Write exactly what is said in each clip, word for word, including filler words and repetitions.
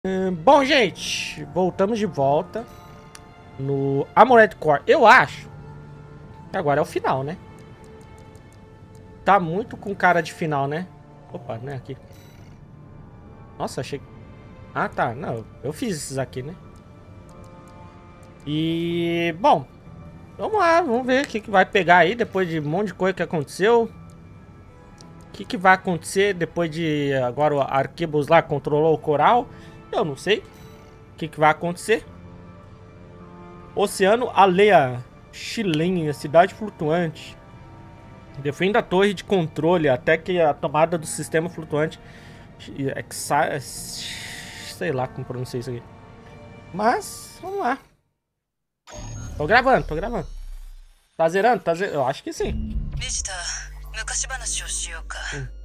Hum, bom, gente, voltamos de volta no Armored Core. Eu acho que agora é o final, né? Tá muito com cara de final, né? Opa, né? Aqui. Nossa, achei... Ah, tá. Não, eu fiz esses aqui, né? E... Bom, vamos lá. Vamos ver o que, que vai pegar aí depois de um monte de coisa que aconteceu. O que, que vai acontecer depois de... Agora o Arquebus lá controlou o coral. Eu não sei o que, que vai acontecer. Oceano Alea, Chilene, cidade flutuante. Defenda a torre de controle até que a tomada do sistema flutuante... Sei lá como pronunciar isso aqui. Mas, vamos lá. Tô gravando, tô gravando. Tá zerando? Tá zerando? Eu acho que sim. Vegeta, 昔話をしようか。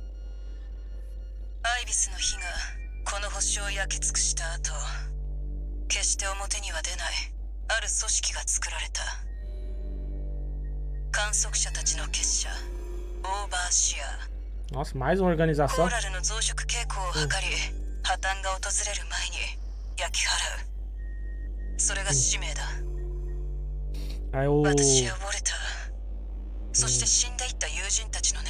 アイビスの火がこの星を焼き尽くした後、決して表には出ないある組織が作られた。観測者たちの結社、オーバーシア。 Nossa, mais uma コ organização. ーラルの増殖傾向を図り、破綻が訪れる前に焼き払う。それが使命だ。 Aí o... 私はウォルター、そして死んでいった友人たちのね。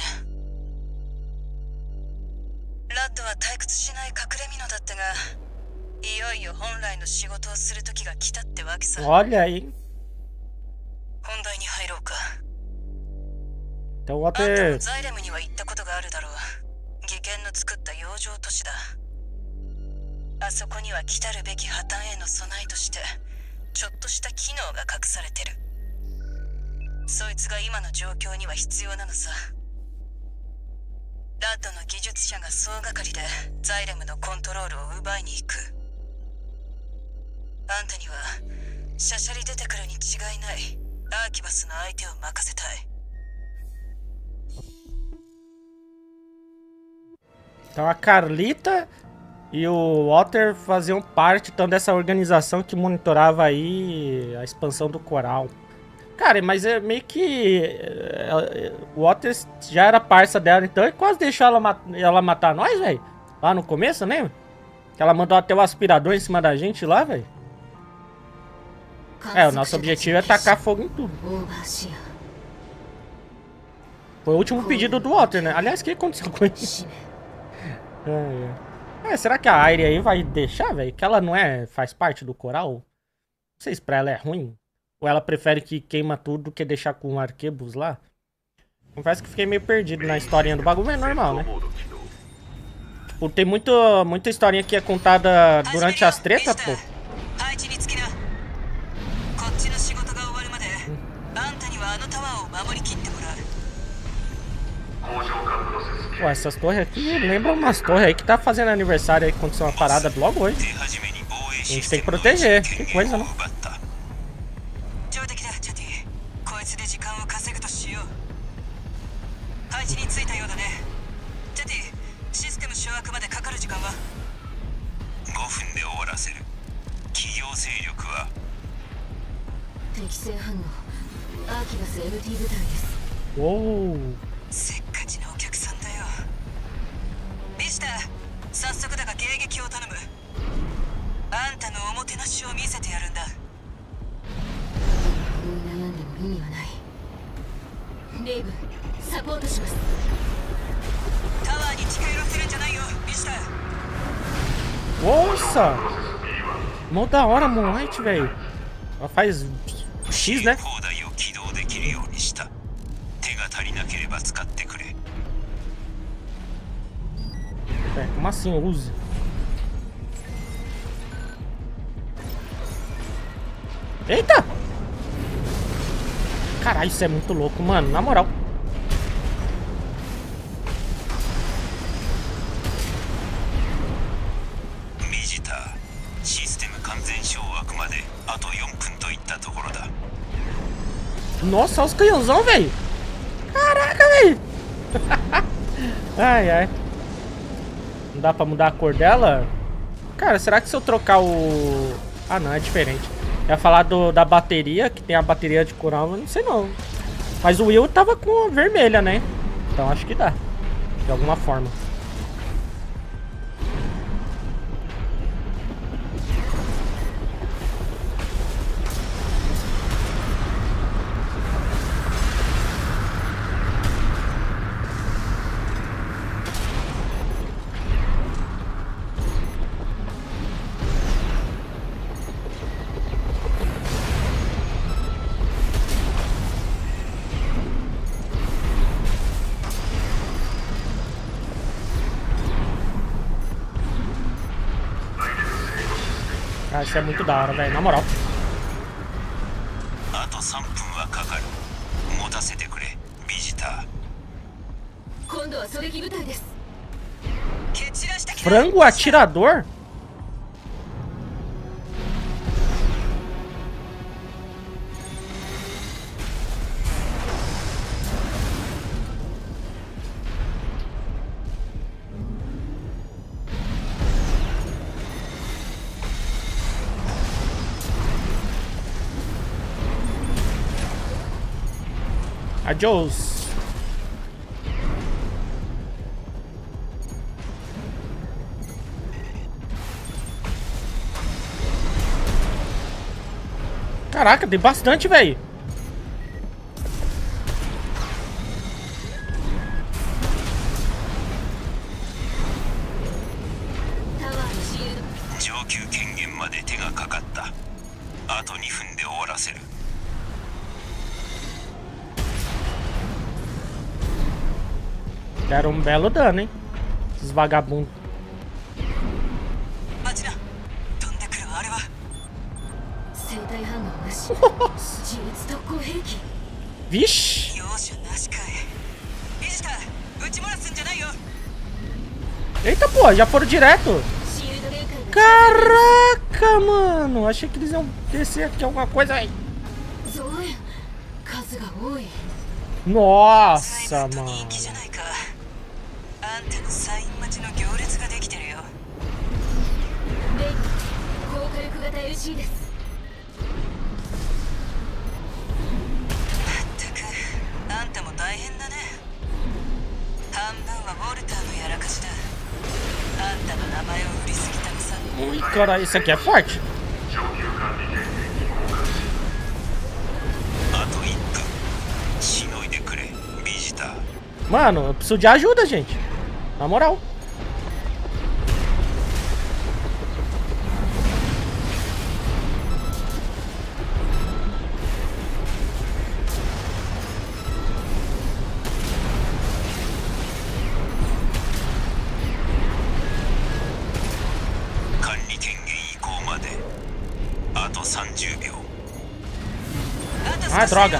ラッドは退屈しない隠れ蓑だったが、いよいよ本来の仕事をする時が来たってわけさ。 Olha aí. 本題に入ろうか。 Então o あんたも Walter... ザイレムには行ったことがあるだろう。義賢の作った洋上都市だ。あそこには来たるべき破綻への備えとしてちょっとした機能が隠されてる。そいつが今の状況には必要なのさ。ラッドの技術者が総がかりでザイレムのコントロールを奪いに行く。あんたにはシャシャリ出てくるに違いない。アーキバスの相手を任せたい。 Então a Carlita e o Walter faziam parte então dessa organização que monitorava aí a expansão do coral. Cara, mas é meio que... é, o Walter já era parça dela, então ele quase deixou ela, mat ela matar nós, velho. Lá no começo, lembra? Que ela mandou até o aspirador em cima da gente lá, velho. É, o nosso objetivo é tacar fogo em tudo. Foi o último pedido do Walter, né? Aliás, o que aconteceu com isso? É, é, será que a Aire aí vai deixar, velho? Que ela não é, faz parte do coral? Não sei se pra ela é ruim. Ou ela prefere que queima tudo do que deixar com o Arquebus lá? Confesso que fiquei meio perdido na historinha do bagulho, mas é normal, né? Tipo, tem muito, muita historinha que é contada durante as tretas, pô. Pô, essas torres aqui lembram umas torres aí que tá fazendo aniversário aí, que aconteceu uma parada logo hoje. A gente tem que proteger, que coisa, né? Uou! せっかちなお客さんだよ。ビシタ、早速だが迎撃を頼む。あんたのおもてなしを見せてやるんだ。悩んでも意味はない。レイブ、サポートします。タワーに近寄らせるんじゃないよ、ビシタ。 Nossa! Mó da hora, Moonlight, velho. Ela faz X, né? É, como assim? Use. Eita! Caralho, isso é muito louco, mano. Na moral. Nossa, olha os canhãozão, velho. Caraca, velho. Ai, ai. Não dá pra mudar a cor dela? Cara, será que se eu trocar o... Ah, não, é diferente. Eu ia falar do, da bateria, que tem a bateria de coral, mas não sei não. Mas o Will tava com a vermelha, né? Então acho que dá. De alguma forma. Cara, isso é muito da hora, velho. Na moral. Frango atirador? Adiós. Caraca, tem bastante, velho. Deram um belo dano, hein? Esses vagabundos. Vixe! Eita, pô, já foram direto. Caraca, mano. Achei que eles iam descer aqui alguma coisa aí. Nossa, mano. Ui, cara, isso aqui é forte. Mano, eu preciso de ajuda, gente. Na moral. Ah, droga.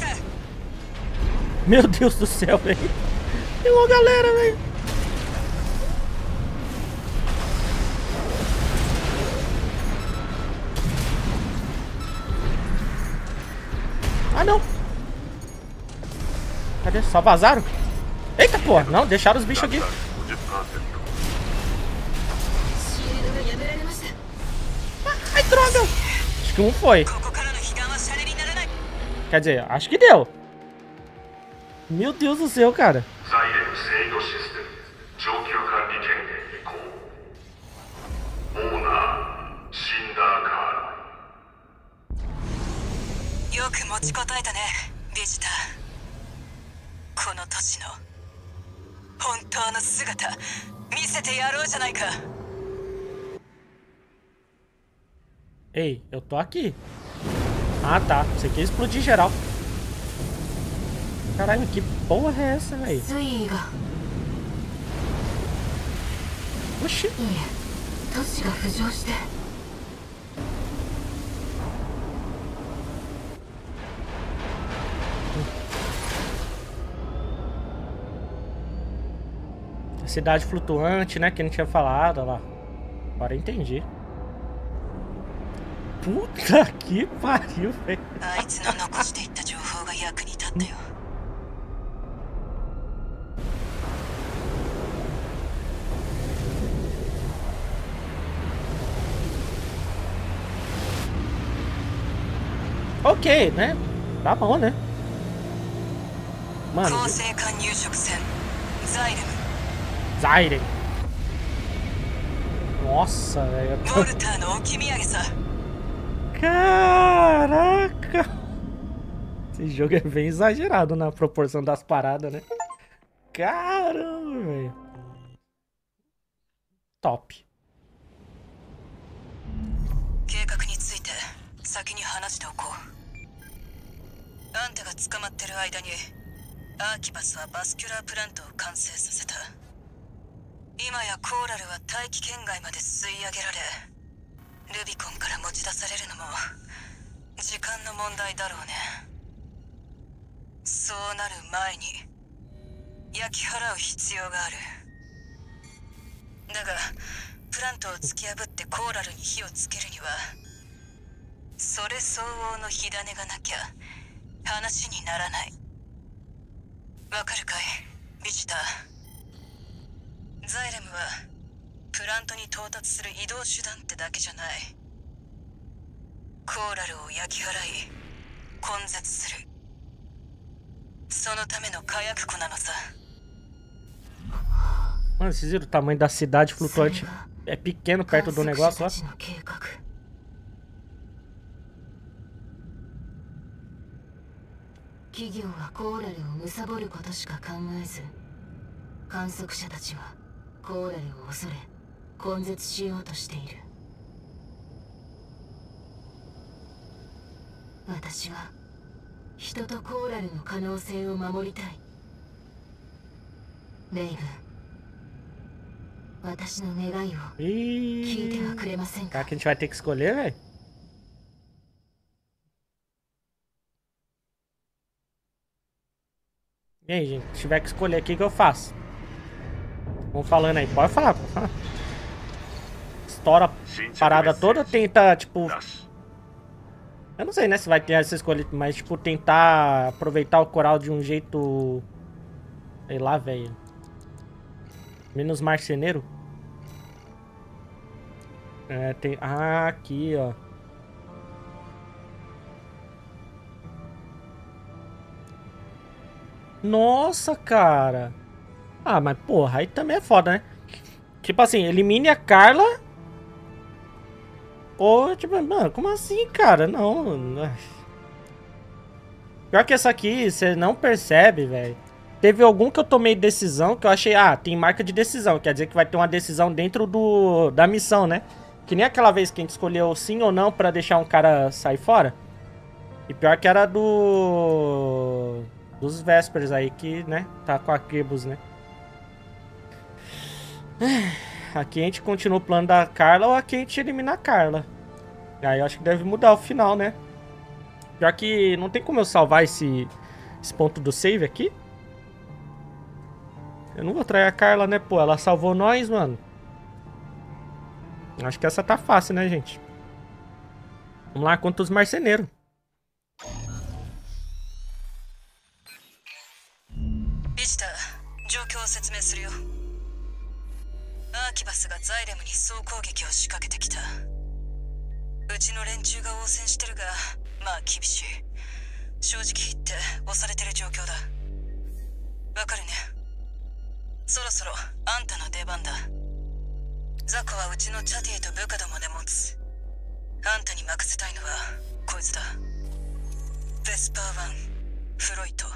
Meu Deus do céu, velho. Tem uma galera, velho. Ah, não. Cadê? Só vazaram? Eita, porra. Não, deixaram os bichos aqui. Ai, droga. Acho que um foi. Quer dizer, acho que deu. Meu Deus do céu, cara. Ei, eu tô aqui. Ah, tá. Você quer explodir geral. Caralho, que porra é essa, velho? Oxi. A cidade flutuante, né? Que não tinha falado, olha lá. Agora eu entendi. Puta que pariu, velho. Ok, né? Tá bom, né? Mano. Zairen. Nossa, velho. Caraca! Esse jogo é bem exagerado na proporção das paradas, né? Caramba, velho. Top. ルビコンから持ち出されるのも時間の問題だろうね。そうなる前に焼き払う必要がある。だがプラントを突き破ってコーラルに火をつけるにはそれ相応の火種がなきゃ話にならない。わかるかいビジター。ザイレムはプラントに到達する移動手段ってだけじゃない。コーラルを焼き払い根絶する、そのための火薬庫なのさ。 Mano, vocês viram o tamanho da cidade flutuante? É pequeno perto do negócio, ó. 企業はコーラルを貪ることしか考えず、観測者たちはコーラルを恐れ根絶しようとしている。私は人とコーラルの可能性を守りたい。レイブン、私の願いを聞いてはくれませんか？ Será que a gente vai ter que escolher, velho? E aí, gente, se tiver que escolher, o que, que eu faço? Vamos falando aí, pode falar, pode falar. Estoura a parada toda, tenta, tipo... Eu não sei, né, se vai ter essa escolha, mas, tipo, tentar aproveitar o coral de um jeito... Sei lá, velho. Menos marceneiro. É, tem... Ah, aqui, ó. Nossa, cara. Ah, mas porra, aí também é foda, né? Tipo assim, elimine a Carla. Ou, tipo, mano, como assim, cara? Não. Pior que essa aqui, você não percebe, velho. Teve algum que eu tomei decisão que eu achei... Ah, tem marca de decisão. Quer dizer que vai ter uma decisão dentro do da missão, né? Que nem aquela vez que a gente escolheu sim ou não pra deixar um cara sair fora. E pior que era do... Dos Vespers aí, que, né, tá com a Quibus, né? Aqui a gente continua o plano da Carla ou aqui a gente elimina a Carla. Aí eu acho que deve mudar o final, né? Pior que não tem como eu salvar esse, esse ponto do save aqui. Eu não vou trair a Carla, né, pô? Ela salvou nós, mano. Acho que essa tá fácil, né, gente? Vamos lá, contra os marceneiros. ビジター、状況を説明するよ。アーキバスがザイレムに総攻撃を仕掛けてきた。うちの連中が応戦してるが、まあ厳しい。正直言って押されてる状況だ。わかるね。そろそろあんたの出番だ。ザコはうちのチャティと部下どもで持つ。あんたに任せたいのはこいつだ。ベスパーワン、フロイト。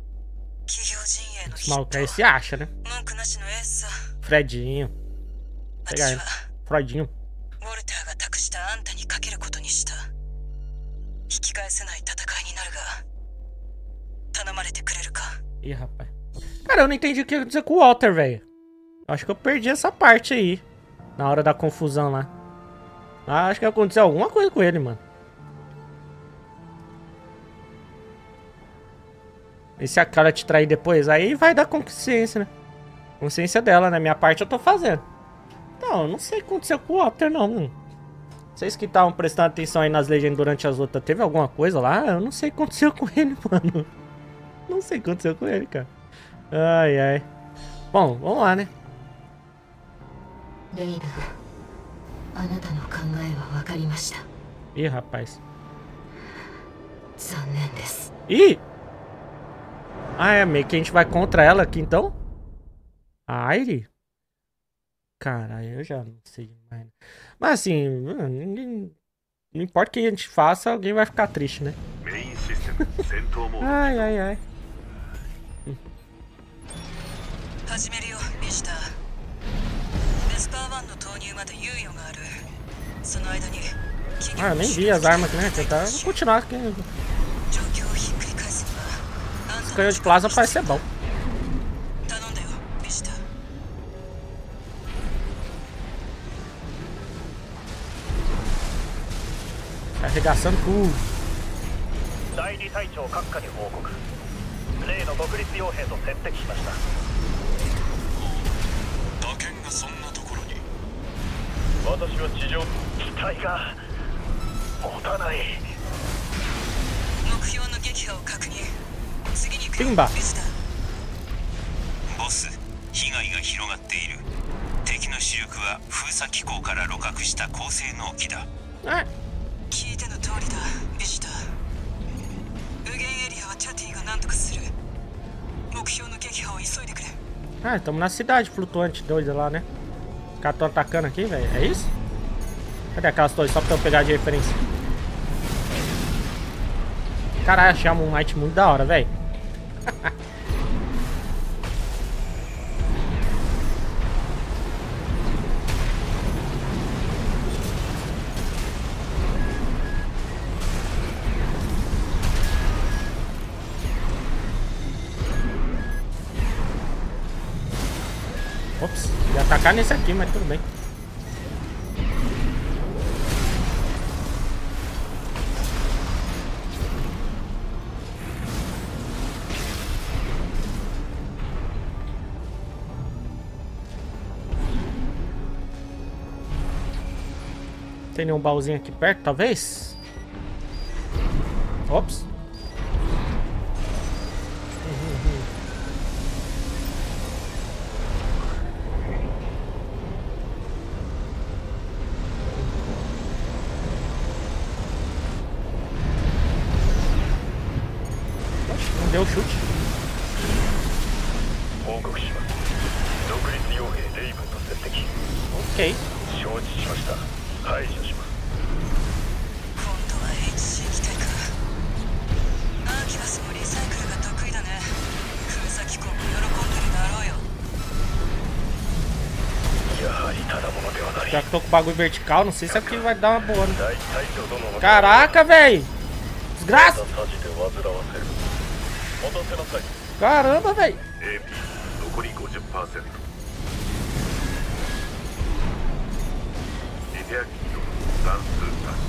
Esse maluco aí se acha, né? Fredinho. Pegar ele. Fredinho. Ih, rapaz. Cara, eu não entendi o que ia acontecer com o Walter, velho. Acho que eu perdi essa parte aí. Na hora da confusão lá. Ah, acho que aconteceu alguma coisa com ele, mano. E se a cara te trair depois? Aí vai dar consciência, né? Consciência dela, né? Minha parte eu tô fazendo. Então, eu não sei o que aconteceu com o Walter, não, mano. Vocês que estavam prestando atenção aí nas legendas durante as lutas, teve alguma coisa lá? Eu não sei o que aconteceu com ele, mano. Não sei o que aconteceu com ele, cara. Ai, ai. Bom, vamos lá, né? Ih, rapaz. Ih! Ah, é, meio que a gente vai contra ela aqui, então? A Aire? Caralho, eu já não sei mais. Mas assim, ninguém... não importa o que a gente faça, alguém vai ficar triste, né? Ai, ai, ai. Ah, eu nem vi as armas aqui, né? Tentar... Vou continuar aqui. Esse canhão de plasma parece ser bom. Arregaçando tudo. 第二隊長閣下に報告。例の独立傭兵と接敵しました。 打剣がそんなところに。 私は地上機体が持たない。 目標の撃破を確認。次に行くピンバビスター。 ボス、被害が広がっている。敵の主力は封鎖機構から露獲した高性能機だ。 あ、 聞いての通りだ、ビジター。無限エリアはチャティが何とかする。目標の撃破を急いでくれ。 ah, estamos na cidade flutuante doida lá, né? Os caras estão atacando aqui, velho. É isso? Cadê aquelas torres? Só pra eu pegar de referência. Caralho, achei a Moonlight muito da hora, velho. Ops, ia atacar nesse aqui, mas tudo bem. Tem nenhum baúzinho aqui perto, talvez? Ops. Não deu chute. 報告します。独立傭兵レイブンと接敵。 Ok. 承知しました。排除します。 今度は エイチシー 機体か。アーキバスもリサイクルが得意だね。封鎖機構も喜んでるだろうよ。 やはりただものではない。 Já que tô com o bagulho vertical, não sei se aqui vai dar uma boa, né? 大隊長殿の Caraca, velho! Desgraça! さじで煩わせる。持たせなさい。 Caramba, velho! エーピー 残り ごじゅっパーセント。 リデアキット算数なし。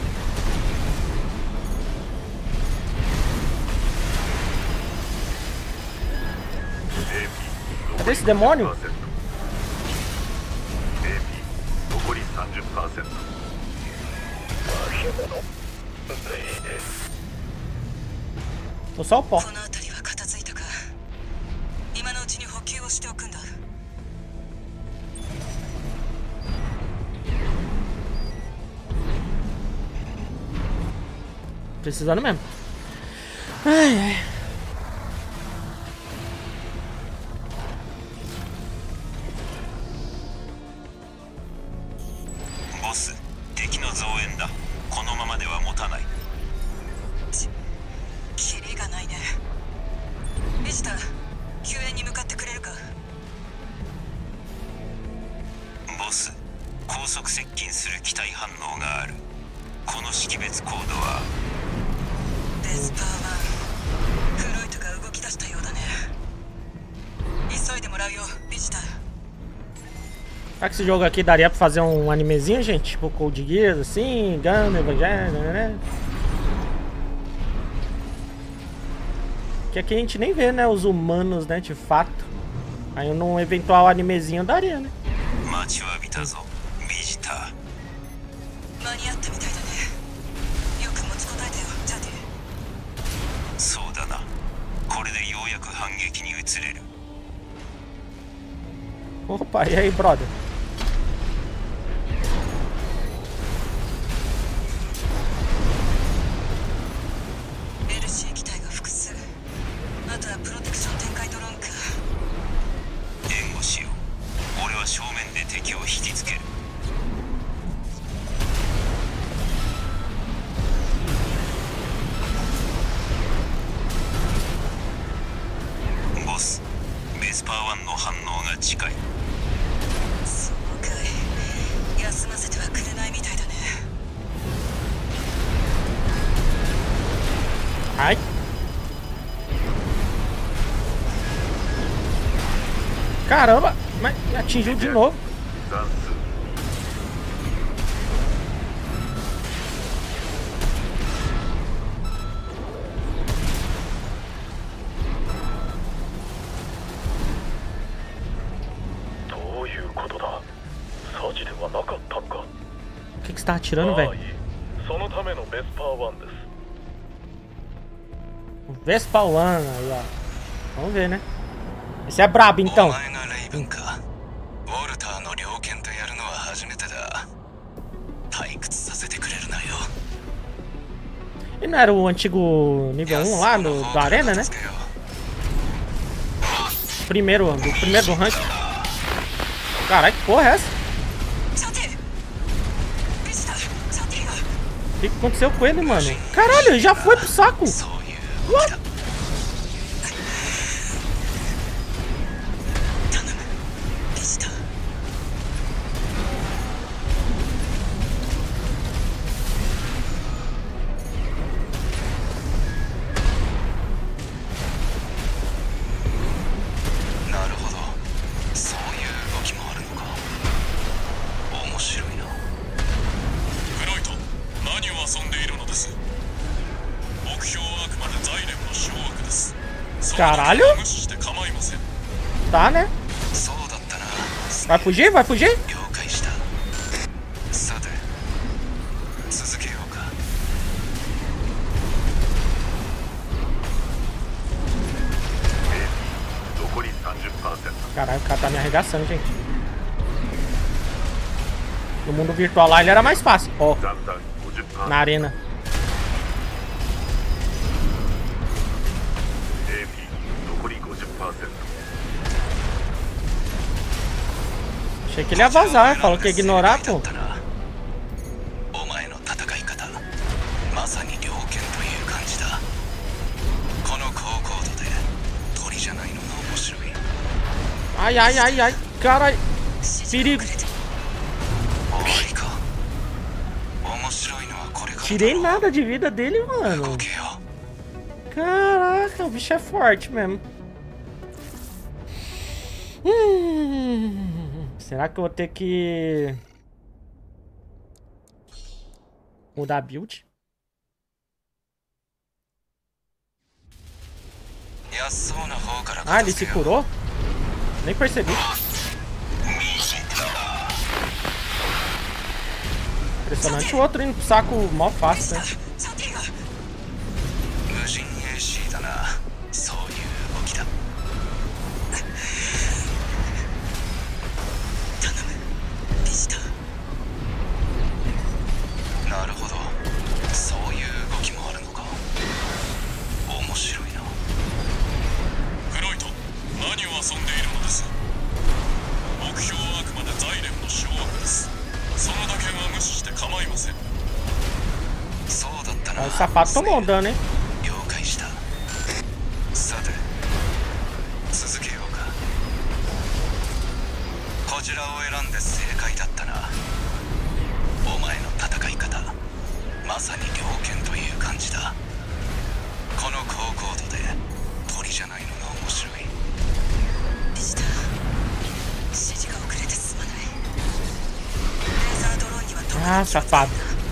エーピー Cadê esse demônio? エーピー 残り さんじゅっパーセント。 Tô só o pó. この辺りは片付いたか。今のうちに補給をしておくんだ。 Precisando mesmo. Ai, ai. Boss, 敵の増援だ。このままでは持たない。 キリがないね。ビジター、救援に向かってくれるか。 ボス、高速接近する機体反応がある。この識別コードはベスパーワン。フロイトが動き出したようだね。急いでもらうよ、ビジター。 Será que esse jogo aqui daria pra fazer um animezinho, gente? Tipo Code Geass, assim, Gundam, Evangelho, né? Que aqui a gente nem vê, né, os humanos, né, de fato. Aí num eventual animezinho daria, né? 待ちわびたぞ、ビジター。 間に合ったみたいだね。よく持ちこたえたよ、ジャディ。 そうだな。これでようやく反撃に移れる。 Opa, e aí, brother? エルシー 機体が複数。あとはプロテクション展開ドローンか。 援護しよう。俺は正面で敵を引きつける。ボス、ベスパーワンの反応が近い。 そうかい。休ませてはくれないみたいだね。 Ai. Caramba, mas me atingiu de novo. 算数。 tá atirando, velho? そのためのベスパーワンです。 Vespa One, aí, ó. Vamos ver, né? Esse é brabo, então. E não era o antigo nível um lá no, da arena, né? Primeiro, do primeiro do rank. Caralho, que porra é essa? O que aconteceu com ele, mano? Caralho, ele já foi pro saco. What? Caralho? Tá, né? Vai fugir? Vai fugir? Caralho, o cara tá me arregaçando, gente. No mundo virtual lá ele era mais fácil. Ó, na arena. Achei que ele ia vazar, falou que ia ignorar, pô. Ai, ai, ai, ai, caralho. Perigo. Tirei nada de vida dele, mano. Caraca, o bicho é forte mesmo. Hum, será que eu vou ter que mudar a build? Ah, ele se curou? Nem percebi. Impressionante o outro indo pro saco mal fácil, né? O sapato tomou dano, hein? Ah, safado.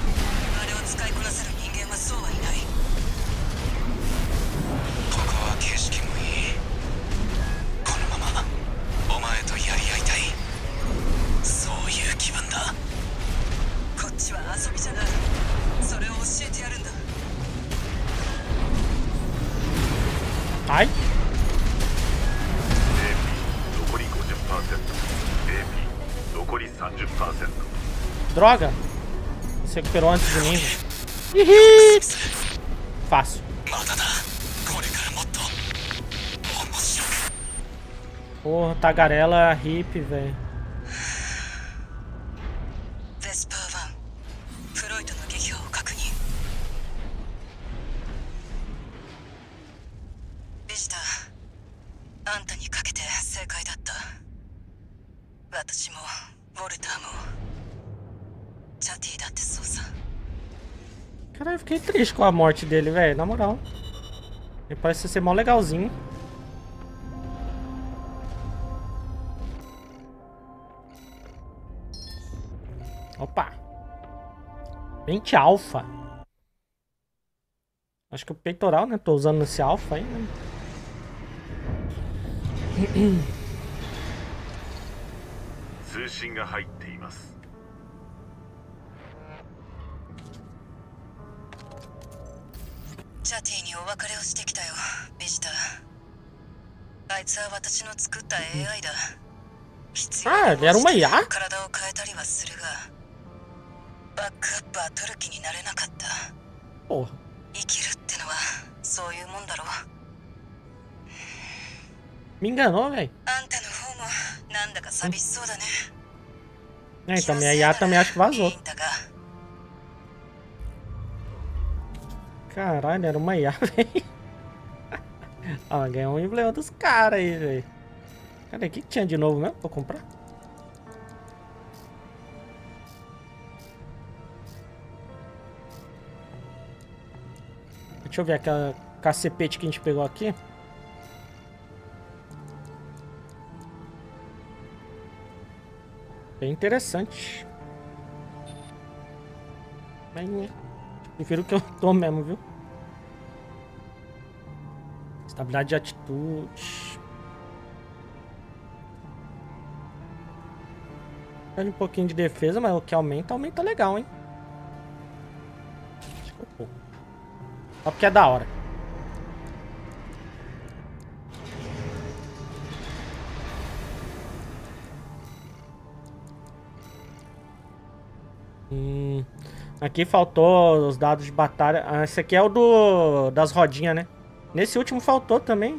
Ai. Droga. Se recuperou antes de mim. Ih, fácil. Porra, tagarela hip, velho. Caralho, eu fiquei triste com a morte dele, velho, na moral. Ele parece ser mó legalzinho. Opa! Pente alfa. Acho que o peitoral, né? Tô usando esse alfa aí, né? チャティにお別れをしてきたよ、ベジタ。あいつは私の作った エーアイ だ。必要な Ah, ele era uma I A? 体を変えたりはするが、バックアップは取る気になれなかった。 Porra. 生きるってのはそういうもんだろう。 Me enganou, velho. あんたの方もなんだか寂しそうだね。 É, então minha I A também acho que vazou. いいんだが Caralho, era uma I A, velho. Ah, ganhou um emblema dos caras aí, velho. Cadê? O que, que tinha de novo mesmo pra comprar? Deixa eu ver aquela cacepete que a gente pegou aqui. Bem interessante. Bem, prefiro o que eu tô mesmo, viu? Estabilidade de atitude. Um pouquinho de defesa, mas o que aumenta, aumenta legal, hein? Acho que é pouco. Só porque é da hora. Hum, aqui faltou os dados de batalha. Ah, esse aqui é o do das rodinhas, né? Nesse último faltou também.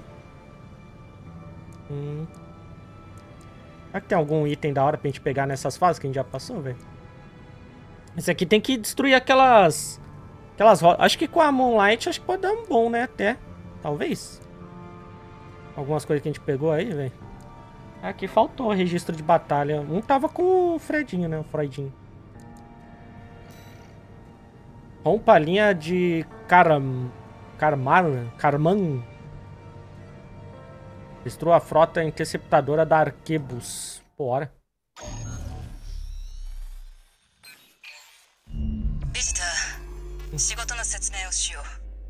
Hum. Será que tem algum item da hora pra gente pegar nessas fases que a gente já passou, velho? Esse aqui tem que destruir aquelas... Aquelas rodas. Acho que com a Moonlight acho que pode dar um bom, né? Até. Talvez. Algumas coisas que a gente pegou aí, velho. Aqui faltou o registro de batalha. Um tava com o Fredinho, né? O Freudinho. Rompa a linha de Caram... Carmar... Carman. Destrua a frota interceptadora da Arquebus. Bora. ビジター、仕事の説明をしよう。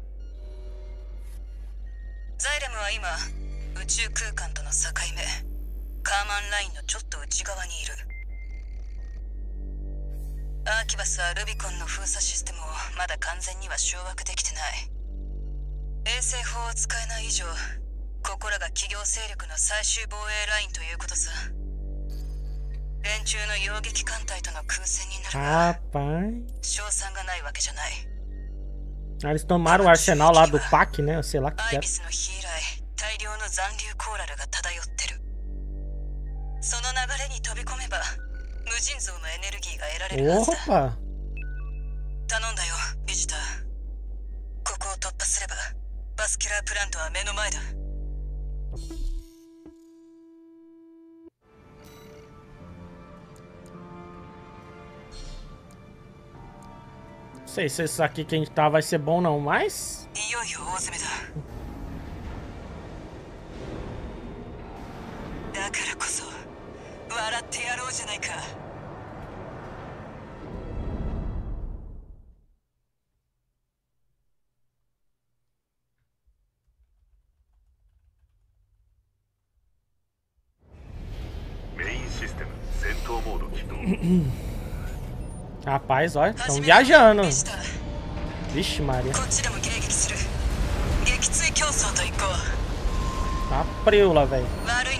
ザイレムは今、宇宙空間との境目、カーマンラインのちょっと内側にいる。アーキバスはルビコンの封鎖システムをまだ完全には掌握できてない。衛星法を使えない以上、ここらが企業勢力の最終防衛ラインということさ。連中の遊撃艦隊との空戦になるが、 Rapaz. 勝算がないわけじゃない。 Ah, eles tomaram o arsenal lá do P A C, né? Sei lá o que アイ era. ビスの日以来、大量の残留コーラルが漂ってる。その流れに飛び込めば、無尽蔵のエネルギーが得られるはずだ。 Opa! 頼んだよ、ビジター。ここを突破すれば、バスキュラープラントは目の前だ。 Não sei se isso aqui que a gente tá vai ser bom não, mas... いよいよ大詰めだ。だからこそ、笑ってやろうじゃないか。 Rapaz, olha, estão viajando. Vixe, Maria. Tá preula, velho.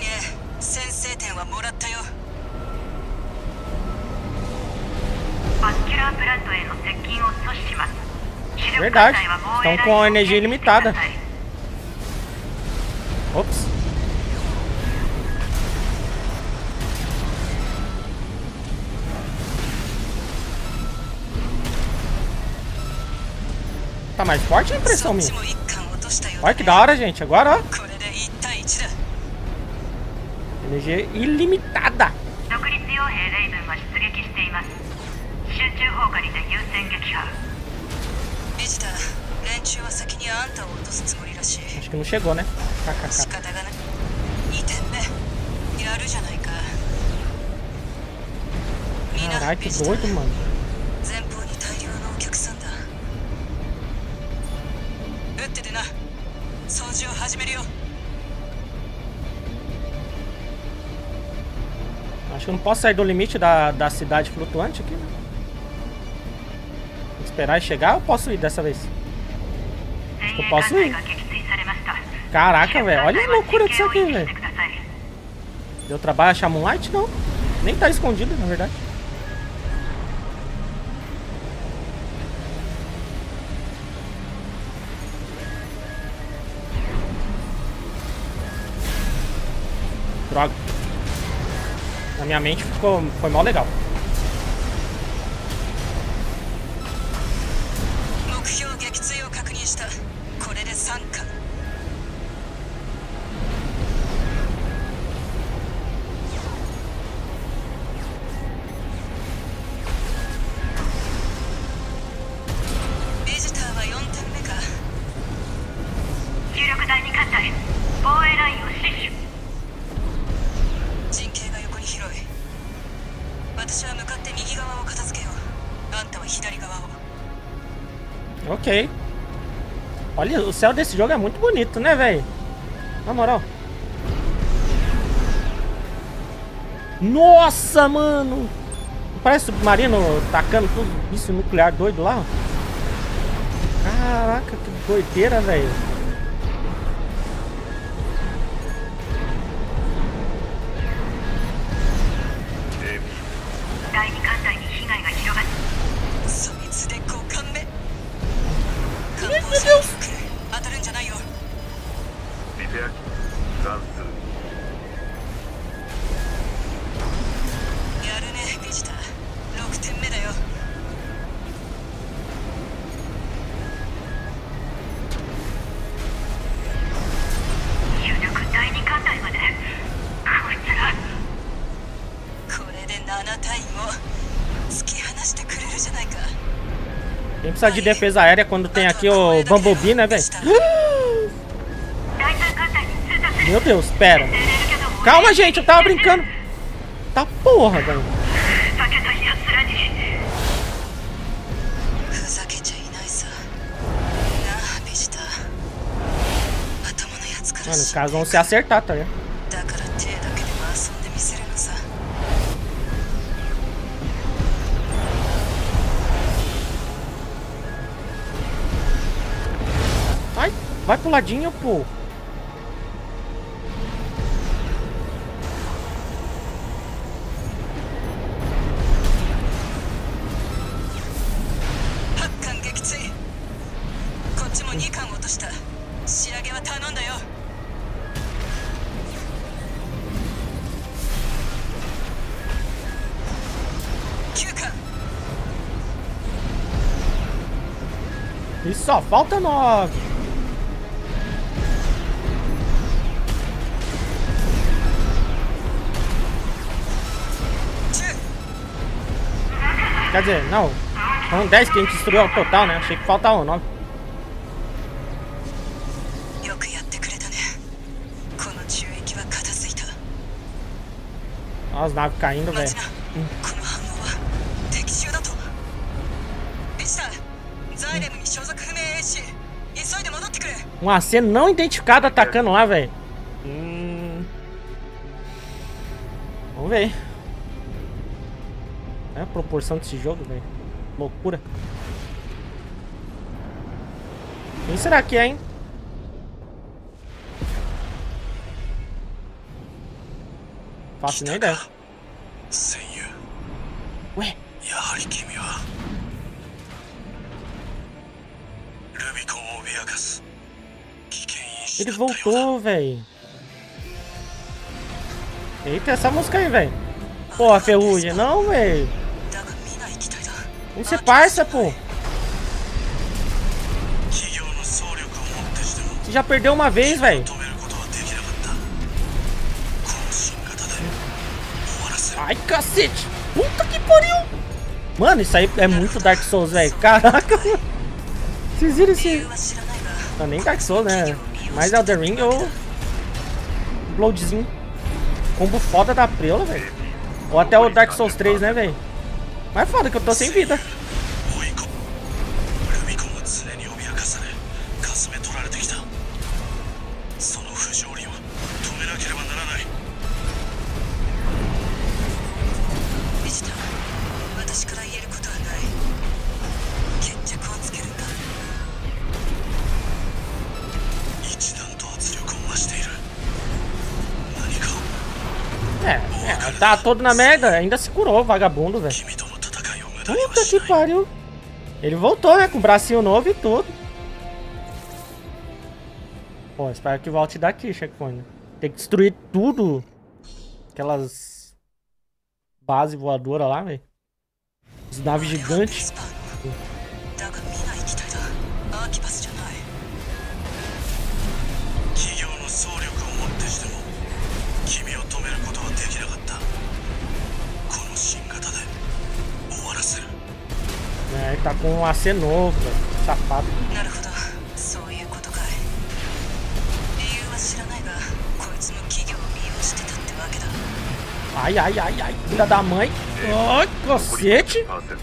Verdade, estão com energia ilimitada. Ops. Tá mais forte a impressão minha. Olha que da hora, gente. Agora, ó. Energia ilimitada. Acho que não chegou, né? Caralho, que doido, mano. Acho que eu não posso sair do limite da, da cidade flutuante aqui, né? Esperar e chegar ou posso ir dessa vez? que eu posso ir. Caraca, velho. Olha a loucura disso aqui, velho. Deu trabalho achar Moonlight? Não. Nem tá escondido, na verdade. Droga. Na minha mente ficou, foi mó legal. Ok. Olha, o céu desse jogo é muito bonito, né, velho? Na moral. Nossa, mano! Parece submarino tacando tudo isso nuclear doido lá. Caraca, que doideira, velho. Meu Deus! Quem precisa de defesa aérea quando tem aqui o Bumblebee, né, velho? Meu Deus, pera. Calma, gente, eu tava brincando. Tá porra, velho. Mano, os caras vão se acertar, tá ligado? Ai, vai pro ladinho, pô. E só falta nove. Quer dizer, não. São dez que a gente destruiu ao total, né? Achei que faltava nove. Olha as naves caindo, velho. Hum. Um A C não identificado atacando lá, velho. Hum... Vamos ver. É a proporção desse jogo, velho. Loucura. Quem será que é, hein? Faço nem ideia. Ué? Ele voltou, velho. Eita, essa música aí, velho. Porra, Ferrugem. Não, velho. Vamos ser parça, pô. Você já perdeu uma vez, velho. Ai, cacete. Puta que pariu. Mano, isso aí é muito Dark Souls, velho. Caraca. Vocês viram esse... Não, nem Dark Souls, né? Mas Elden Ring ou... Bloodzinho. Combo foda da preula, velho. Ou até o Dark Souls três, né, velho? Mas é foda que eu tô sem vida. Tá todo na merda, ainda se curou, vagabundo, velho. Puta que pariu. Ele voltou, né? Com o bracinho novo e tudo. Pô, espero que volte daqui, checkpoint. Tem que destruir tudo. Aquelas bases voadoras lá, velho. As naves gigantes. だが見ない機体だ。アーキパスじゃない。 企業の総力をもってしても君を止めることはできなかった。この新型で終わらせる。 É, ele tá com um A C novo, velho. Safado. なるほど、そういうことかい。理由は知らないが、こいつの企業を利用してたってわけだ。 Ai, ai, ai, ai. Filha da mãe. Ai, cacete.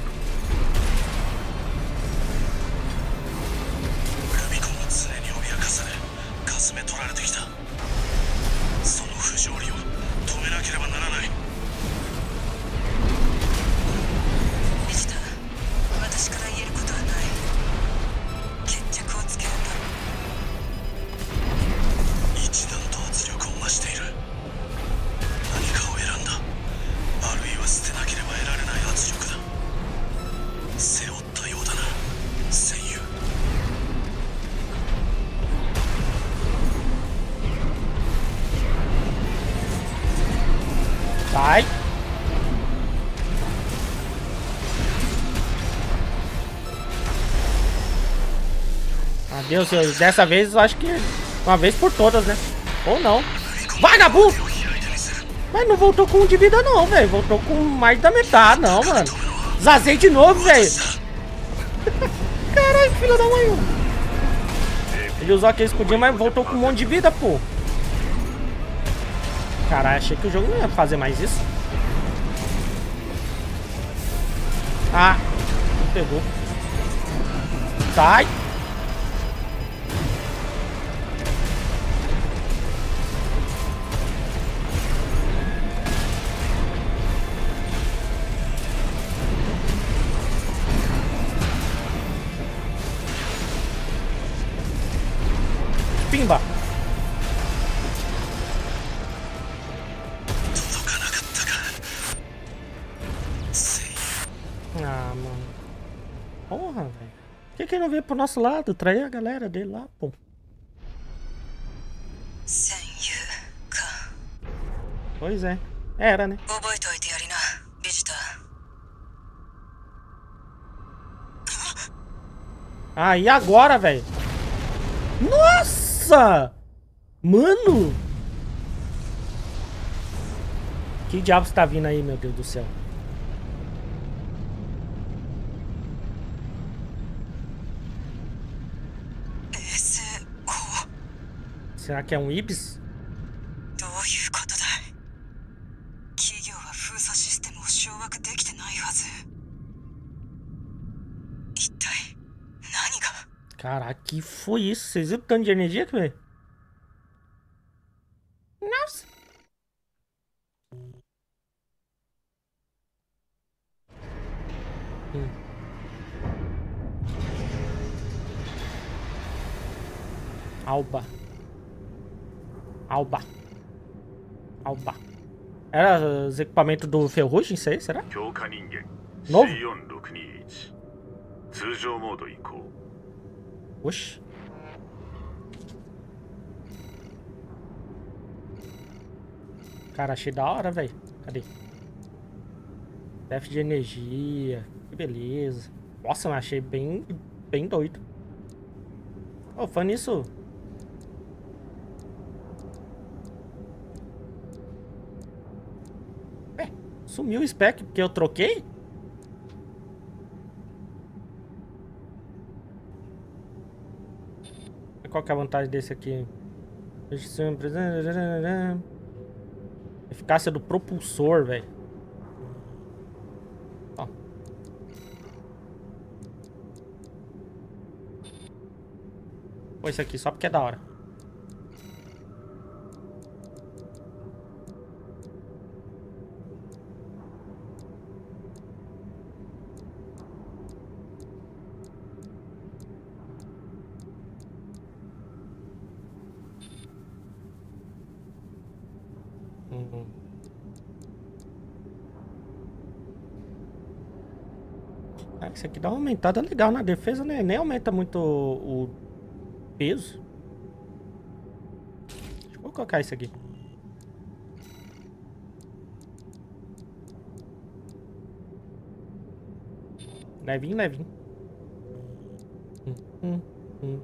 ルビコンは常に脅かされかすめ取られてきた。その不条理を止めなければならない。 ビジター、私から言えることはない。決着をつけるんだ。 一段と圧力を増している。何かを選んだ。あるいは捨てなければ得られない圧力だ。背負ったようだな、戦友。 Sai. Adeus, eu, dessa vez eu acho que uma vez por todas, né? Ou não. Vagabundo! Mas não voltou com um de vida não, velho. Voltou com mais da metade, não, mano. Zazei de novo, velho. Caralho, filho da mãe. Ele usou aquele escudinho, mas voltou com um monte de vida, pô. Caralho, achei que o jogo não ia fazer mais isso. Ah, não pegou. Sai. Pimba. Ah, mano. Porra, velho. Por que que ele não veio pro nosso lado? Trair a galera dele lá, pô. 戦友か。 Pois é. Era, né? 覚えておいてやりな、ビジター。 Ah, e agora, velho? Nossa! Mano! Que diabos tá vindo aí, meu Deus do céu? Será que é um Ibis? どういうことだい。企業は封鎖システムを掌握できてないはず。一体何が。 Caraca, que foi isso? Vocês viram o tanto de energia que veio? Nossa! Hum. Alba. Alba. Alba. Era os equipamentos do Ferrugem, isso aí, será? Novo? Oxi. Cara, achei da hora, velho. Cadê? Déficit de energia. Que beleza. Nossa, eu achei bem, bem doido. Ô, foi nisso. É, sumiu o spec porque eu troquei? Qual que é a vantagem desse aqui? Eficácia do propulsor, velho. Ó. Pô, isso aqui só porque é da hora. Ah, isso aqui dá uma aumentada legal na defesa, né? Nem aumenta muito o, o peso. Deixa eu colocar isso aqui. Levinho, levinho. Hum, hum, hum.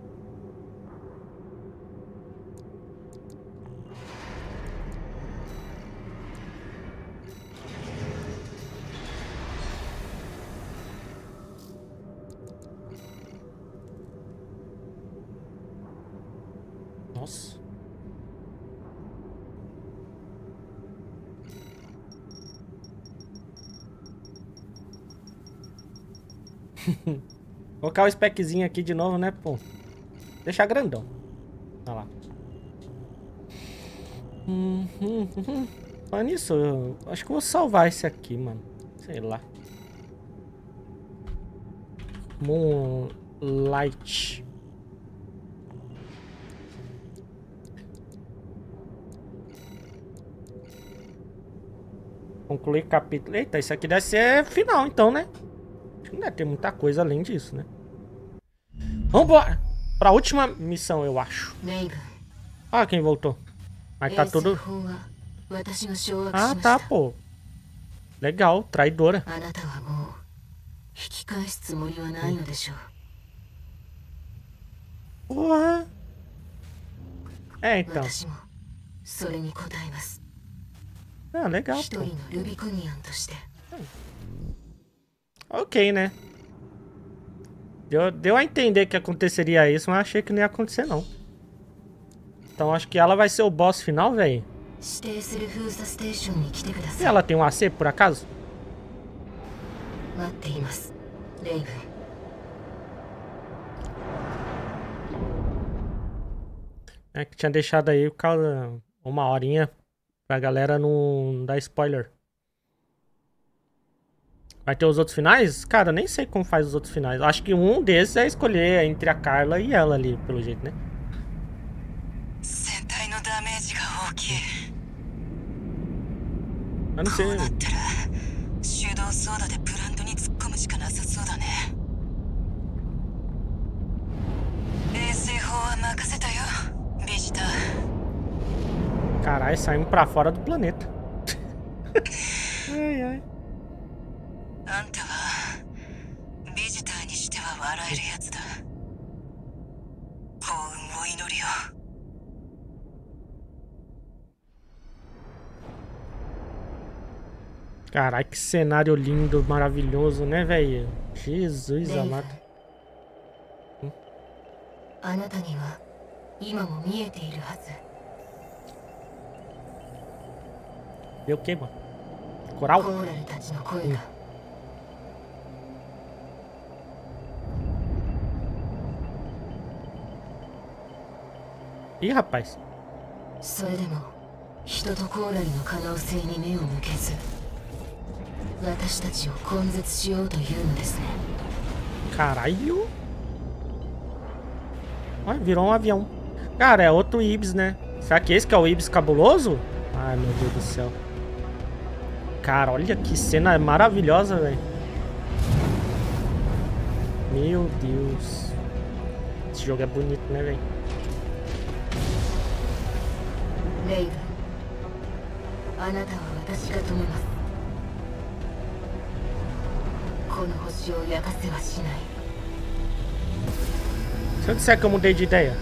Nossa. Colocar o speczinho aqui de novo, né, pô? Deixar grandão. Olha lá. Hum, hum, hum. Olha nisso, eu acho que eu vou salvar esse aqui, mano. Sei lá. Moonlight. Concluir capítulo. Eita, isso aqui deve ser final, então, né? Acho que não deve ter muita coisa além disso, né? Vambora! Pra última missão, eu acho. Ah, quem voltou. Mas tá tudo... Ah, tá, pô. Legal, traidora. Porra. É, então. Ah, legal, pô. Ok, né? Deu, deu a entender que aconteceria isso, mas achei que não ia acontecer, não. Então acho que ela vai ser o boss final, velho. E ela tem um A C, por acaso? É que tinha deixado aí por causa uma horinha pra galera não dar spoiler. Vai ter os outros finais? Cara, eu nem sei como faz os outros finais. Acho que um desses é escolher entre a Carla e ela ali, pelo jeito, né? Eu não sei. Caralho, saímos pra fora do planeta. Ai, ai. Caralho, que cenário lindo, maravilhoso, né, velho? Jesus amado. Hum. Deu o que, mano? Coral? Hum. Ih, rapaz. Caralho. Olha, virou um avião. Cara, é outro Ibis, né? Será que esse que é o Ibis cabuloso? Ai, meu Deus do céu. Cara, olha que cena maravilhosa, velho. Meu Deus. Esse jogo é bonito, né, velho? Se eu disser que eu mudei de ideia.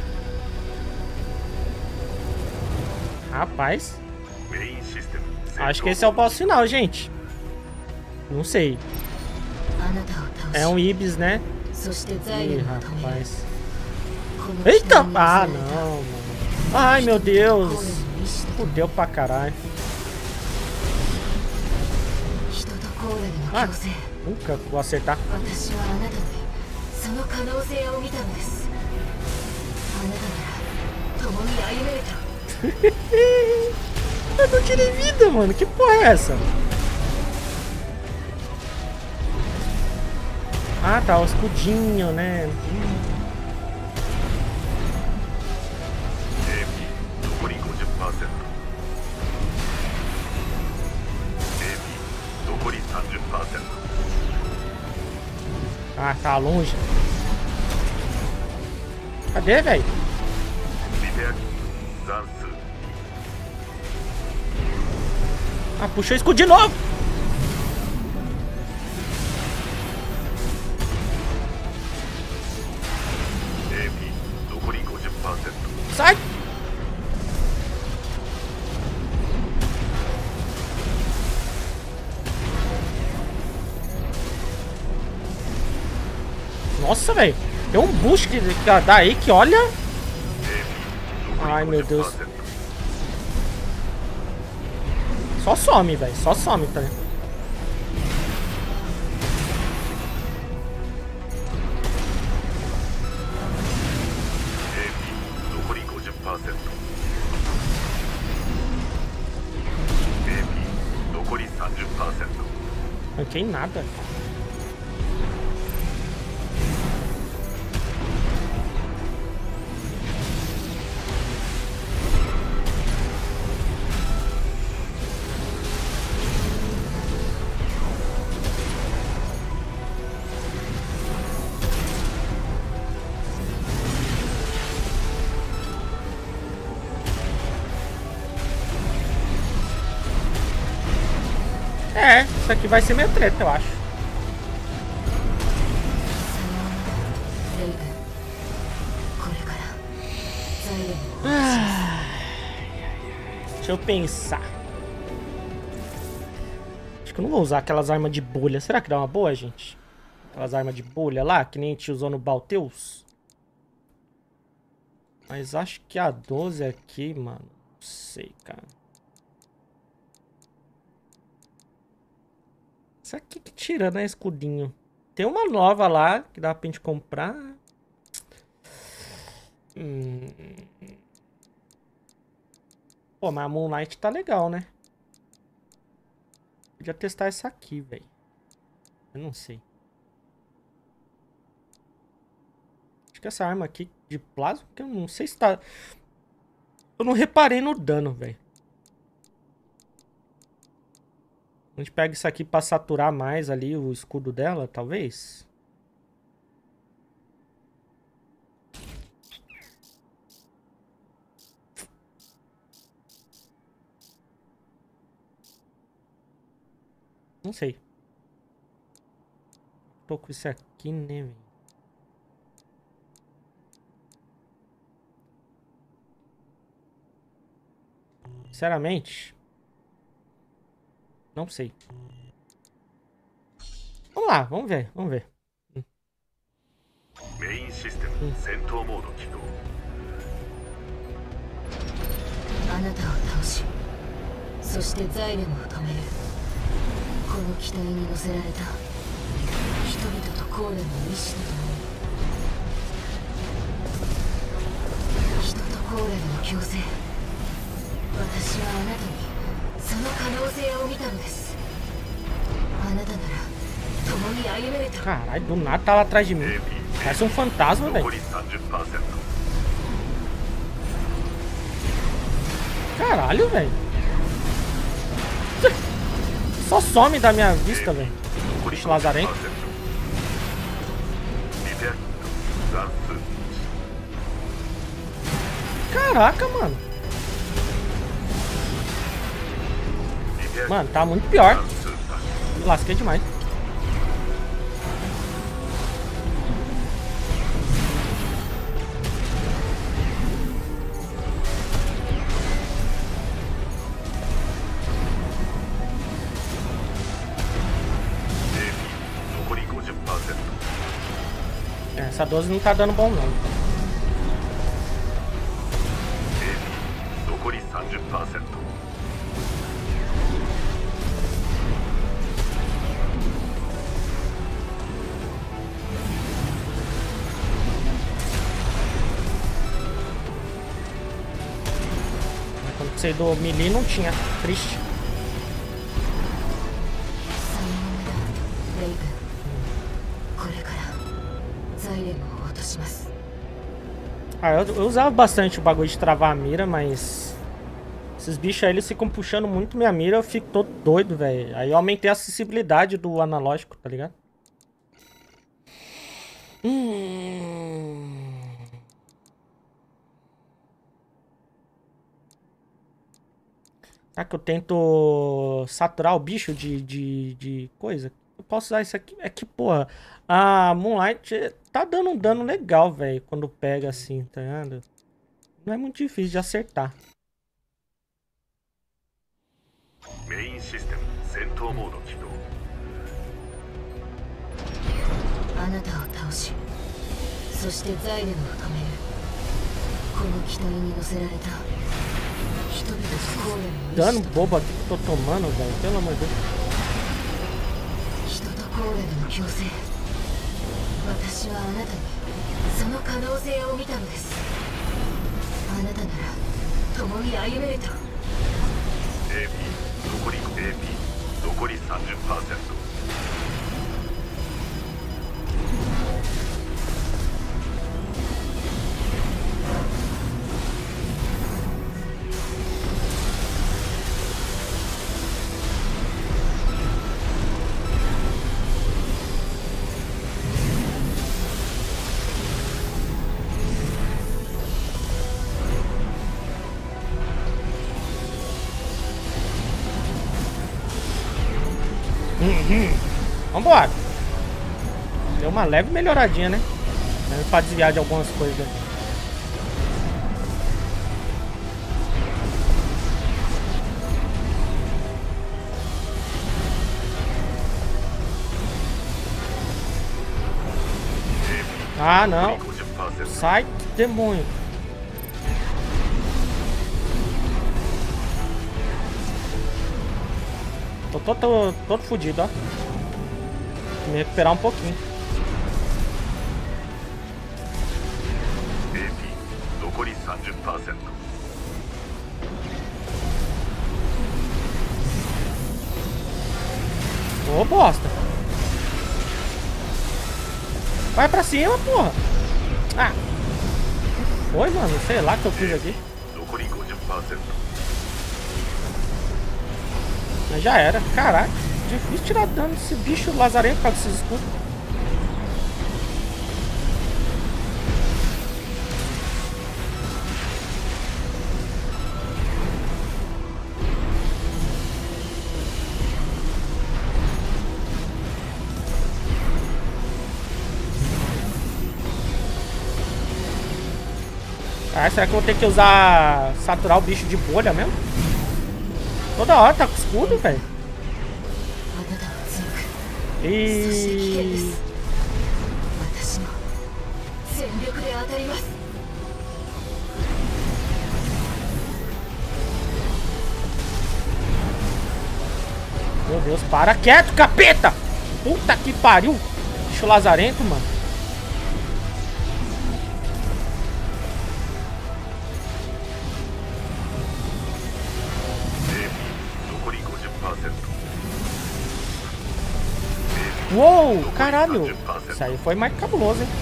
Rapaz. Acho que esse é o boss final, gente. Não sei. É um Ibis, né? Ih, rapaz. Eita! Ah, não, mano. Ai, meu Deus. Fudeu pra caralho. Ah, nunca vou acertar. Eu não tirei vida, mano. Que porra é essa? Ah, tá. O escudinho, né? Hum. Tá longe. Cadê, velho? Ah, puxou o escudo de novo. Sai! Nossa, velho. Tem um boost que dá aí que olha. Ai, meu Deus. Só some, velho. Só some, tá? Não tem nada. É, isso aqui vai ser meio treta, eu acho. Ah, deixa eu pensar. Acho que eu não vou usar aquelas armas de bolha. Será que dá uma boa, gente? Aquelas armas de bolha lá, que nem a gente usou no Balteus. Mas acho que a doze aqui, mano. Não sei, cara. Isso aqui que tira, né, escudinho. Tem uma nova lá que dá pra gente comprar. Hum. Pô, mas a Moonlight tá legal, né? Podia testar essa aqui, velho. Eu não sei. Acho que essa arma aqui de plasma, que eu não sei se tá... Eu não reparei no dano, velho. A gente pega isso aqui pra saturar mais ali o escudo dela, talvez. Não sei. Tô com isso aqui, né, velho? Sinceramente... Não sei. Vamos lá, vamos ver, vamos ver. Hum. Main system, hum. 戦闘モード起動。 あなたを倒し、そしてザイレムを止める。この機体に乗せられた人々とコーレの意志とともに、人とコーレの共生。私はあなたにその可能性を見たのです。あなたなら共に歩めると。 Caralho, do nada tá lá atrás de mim. Parece um fantasma, velho. Caralho, velho. Só some da minha vista, velho. Bicho lazarento. Caraca, mano. Mano, tá muito pior. Me lasquei demais. Essa doze não tá dando bom, não. Quando você do melee não tinha. Triste. Ah, eu, eu usava bastante o bagulho de travar a mira, mas... Esses bichos aí, eles ficam puxando muito minha mira, eu fico todo doido, velho. Aí eu aumentei a acessibilidade do analógico, tá ligado? Hum... Será que eu tento saturar o bicho de, de, de coisa? Eu posso usar isso aqui. É que, porra, a Moonlight tá dando um dano legal, velho, quando pega assim, tá ligado? Não é muito difícil de acertar. メインシステム戦闘モード起動。 あなたを倒し、そしてザイデンを止める。この機体に乗せられた人々とコーレンの意 Dano 志と bobo aqui que eu tô tomando, velho. Pelo amor de Deus. 人とコーレンの共生。私はあなたにその可能性を見たのです。あなたなら共に歩めると。 エーピー 残り エーピー 残り さんじゅっパーセント。 Vambora. Deu uma leve melhoradinha, né? Pra desviar de algumas coisas. Ah, não. Sai, demônio. Tô todo, todo, todo fudido, ó. Vou me recuperar um pouquinho. Ô, bosta. Vai pra cima, porra. Ah. Foi, mano. Sei lá o que eu fiz aqui. Mas já era. Caraca. Difícil tirar dano desse bicho lazarento por causa desses escudos. Ah, será que eu vou ter que usar... saturar o bicho de bolha mesmo? Toda hora tá com escudo, velho. E... Meu Deus, para quieto, capeta! Puta que pariu! Bicho lazarento, mano. Uou, caralho! Isso aí foi mais cabuloso, hein?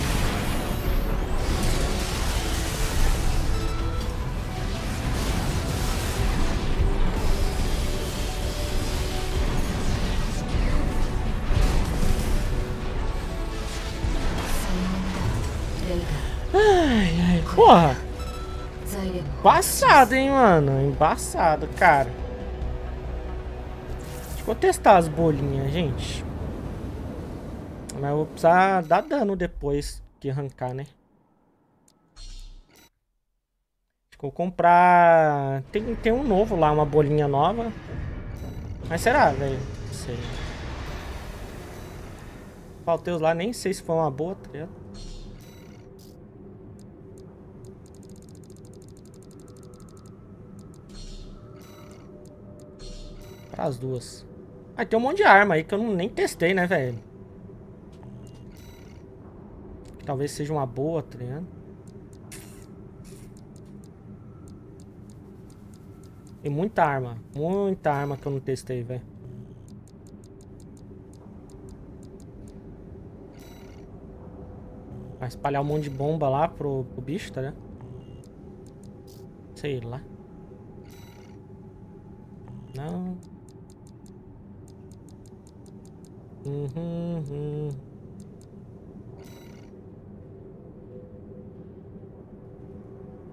Ai, ai, porra! Embaçado, hein, mano? Embaçado, cara. Deixa eu testar as bolinhas, gente. Mas eu vou precisar dar dano depois de arrancar, né? Acho que eu vou comprar... Tem, tem um novo lá, uma bolinha nova. Mas será, velho? Não sei. Falteus lá, nem sei se foi uma boa, tá ligado? Para as duas. Ah, tem um monte de arma aí que eu não, nem testei, né, velho? Talvez seja uma boa, tá ligado? Tem muita arma. Muita arma que eu não testei, velho. Vai espalhar um monte de bomba lá pro, pro bicho, tá ligado? Sei lá. Não. Uhum, uhum.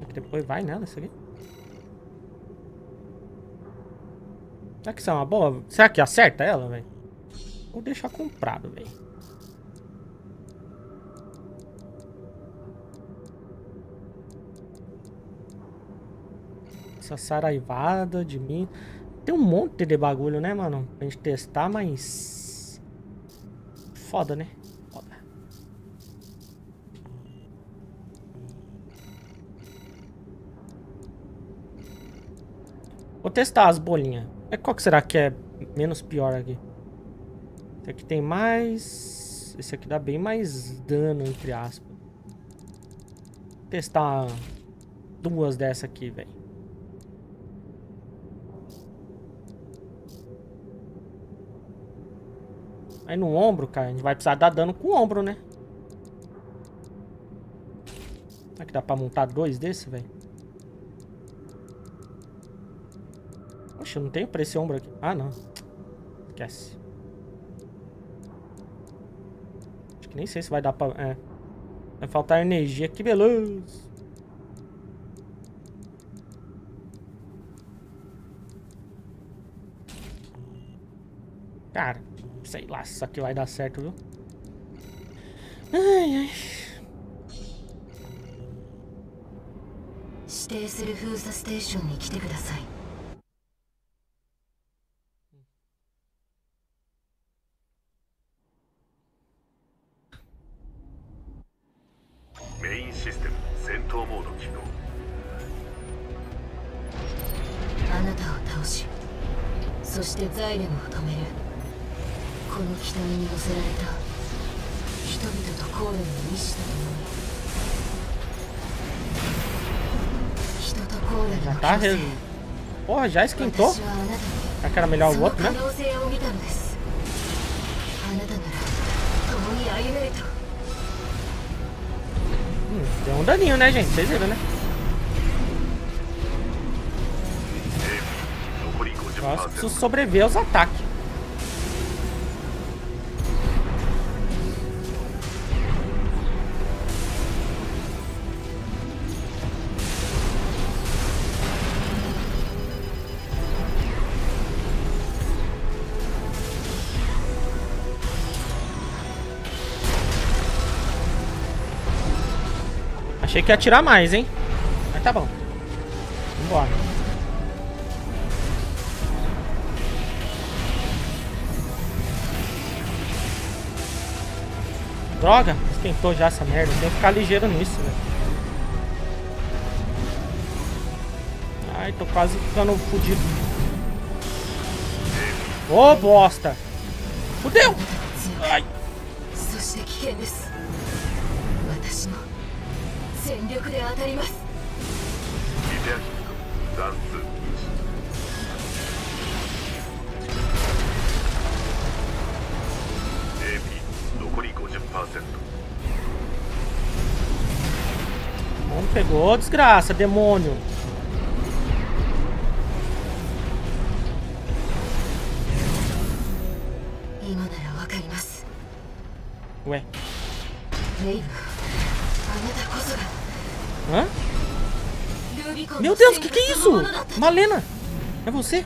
que depois vai nela isso aqui. Será que isso é uma boa? Será que acerta ela, velho? Vou deixar comprado, velho. Essa saraivada de mim. Tem um monte de bagulho, né, mano? Pra gente testar, mas... Foda, né? Foda. Vou testar as bolinhas. Qual que será que é menos pior aqui? Esse aqui tem mais... Esse aqui dá bem mais dano, entre aspas. Vou testar duas dessa aqui, velho. Aí no ombro, cara, a gente vai precisar dar dano com o ombro, né? Será que dá pra montar dois desse, velho? Poxa, eu não tenho pra esse ombro aqui. Ah, não. Esquece. Acho que nem sei se vai dar pra... É. Vai faltar energia. Que beleza. Cara, sei lá se isso aqui vai dar certo, viu? Ai, ai. 指定する封鎖ステーションに来てください。 メインシステム戦闘モード起動。 あなたを倒し、そしてザイレムを止める。この機体に乗せられた人々とコーレンの意志とともに、人とコーレン Já の tá... 共生。 Porra, já esquentou? 私はあなたに Será que era melhor そ o の outro, 可 né? 能性を見たのです。あなたなら共に歩めると。 Hum, deu um daninho, né, gente? Vocês viram, né? Nossa, preciso sobreviver aos ataques. Achei que ia atirar mais, hein? Mas tá bom. Vambora. Droga, esquentou já essa merda. Tem que ficar ligeiro nisso, velho. Ai, tô quase ficando fudido. Ô, bosta! Fudeu! Ai! そして危険です。私も全力で当たります。 リペアキット残数いち。エーピー 残り ごじゅっパーセント。 Não pegou, desgraça, demônio. Ué. Hã? Meu Deus, o que, que é isso? Malena, é você?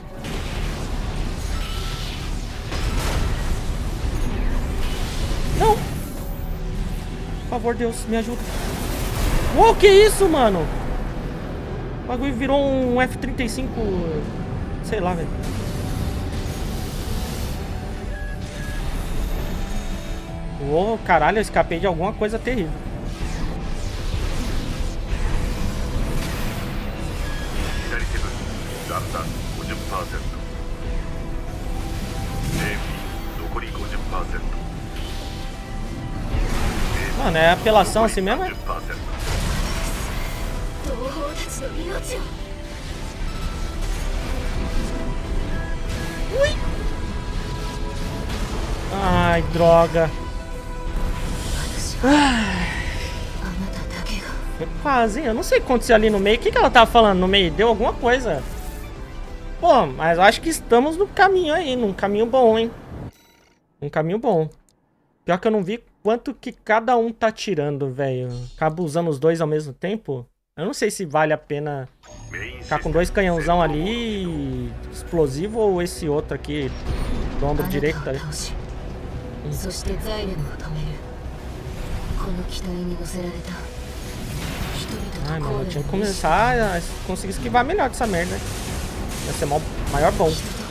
Não. Por favor, Deus, me ajuda. Uou, que isso, mano? O bagulho virou um F trinta e cinco. Sei lá, velho. Uou, caralho, eu escapei de alguma coisa terrível. Mano, é apelação assim mesmo? Ui! Ai, droga. Ai. Foi quase, hein? Eu não sei o que aconteceu ali no meio. O que, que ela tava falando no meio? Deu alguma coisa. Pô, mas eu acho que estamos no caminho aí. Num caminho bom, hein? Um caminho bom. Pior que eu não vi quanto que cada um tá tirando, velho. Acaba usando os dois ao mesmo tempo. Eu não sei se vale a pena ficar com dois canhãozão ali, explosivo, ou esse outro aqui do ombro direito. Tá? Ai, mano, eu tinha que começar a conseguir esquivar melhor dessa merda. Vai ser o maior bom.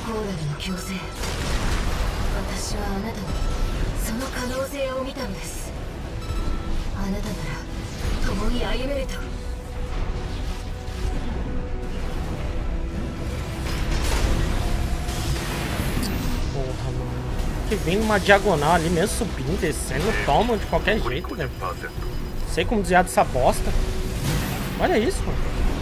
Porra, mano. Que vem numa diagonal ali mesmo, subindo, descendo, toma de qualquer jeito, velho. Sei como desviar dessa bosta. Olha isso, mano.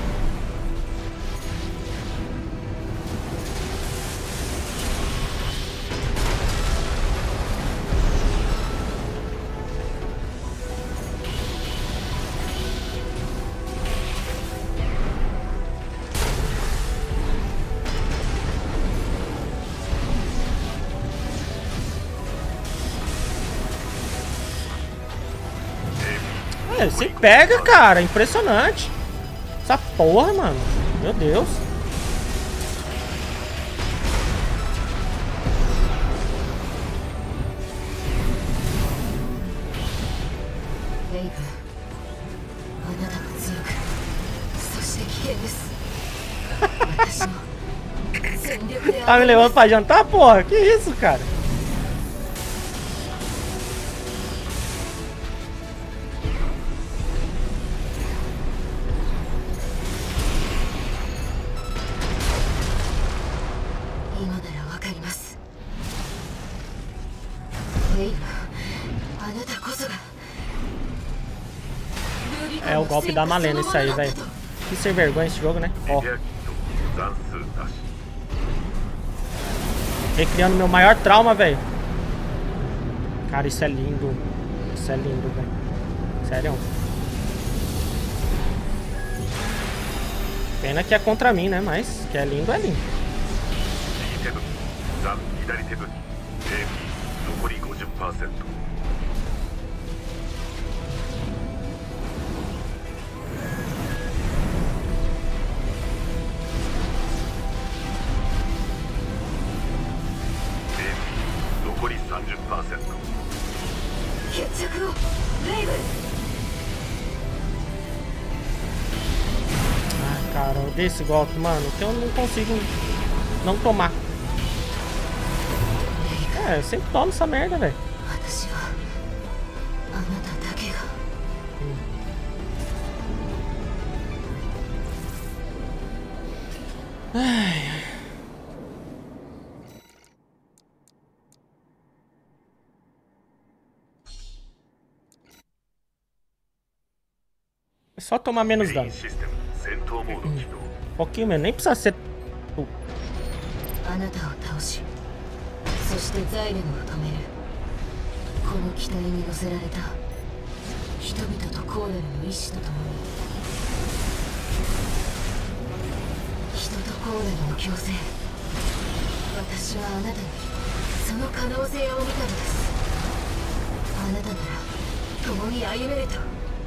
É, você pega, cara. Impressionante. Essa porra, mano. Meu Deus. Tá me levando pra jantar, porra? Que isso, cara? É o golpe da Malena isso aí, velho. Que sem vergonha esse jogo, né? Ó. Recriando meu maior trauma, velho. Cara, isso é lindo. Isso é lindo, velho. Sério. Pena que é contra mim, né? Mas que é lindo, é lindo. Ah, cara, eu dei esse golpe, mano, que eu não consigo não tomar. É, eu sempre tomo essa merda, velho. Ai. É só tomar menos dano. Um pouquinho menos, nem precisa ser. Uh. そしてザイレムを止める。この機体に乗せられた人々とコーレルの意志とともに人とコーレルの共生。私はあなたにその可能性を見たのです。あなたなら共に歩めると。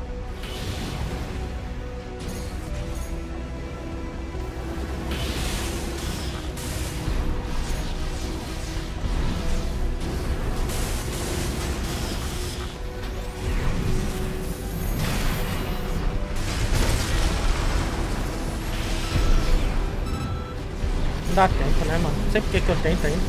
Não dá tempo, né, mano? Não sei porque que eu tento ainda.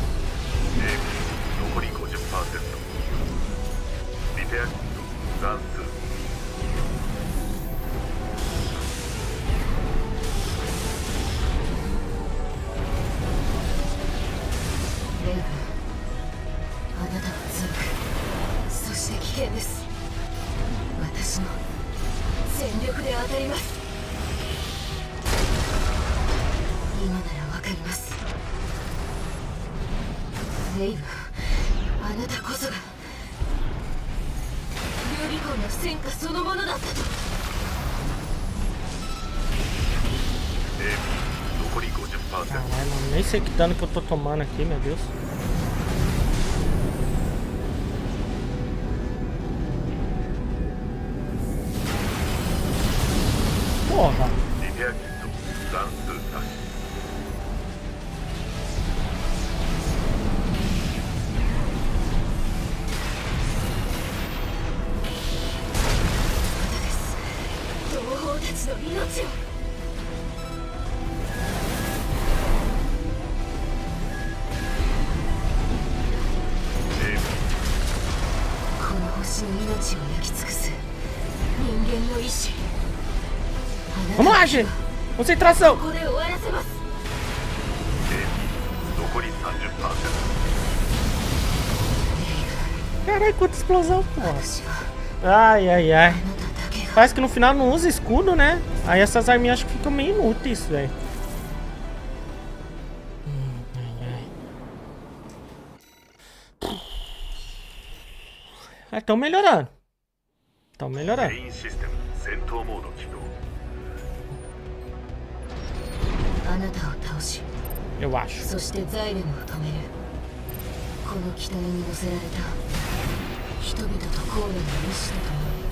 Caralho, mano, nem sei que dano que eu tô tomando aqui, meu Deus. porra. リペアキット残数なし同胞たちの命を。この星の命を焼き尽くす人間の意志。 Vamos lá, gente. Concentração. ここで終わらせます。 残り さんじゅっパーセント Caralho, quanta explosão, porra. 私は Ai, ai, ai. あなただけが Parece que no final não usa escudo, né? Aí essas arminhas acho que ficam meio inúteis, velho. Ah, estão melhorando. Estão melhorando. メインシステム戦闘モード起動あなたを倒し、 Eu acho. そしてザイレムを止める。この機体に乗せられた人々とコーレの意志とともに、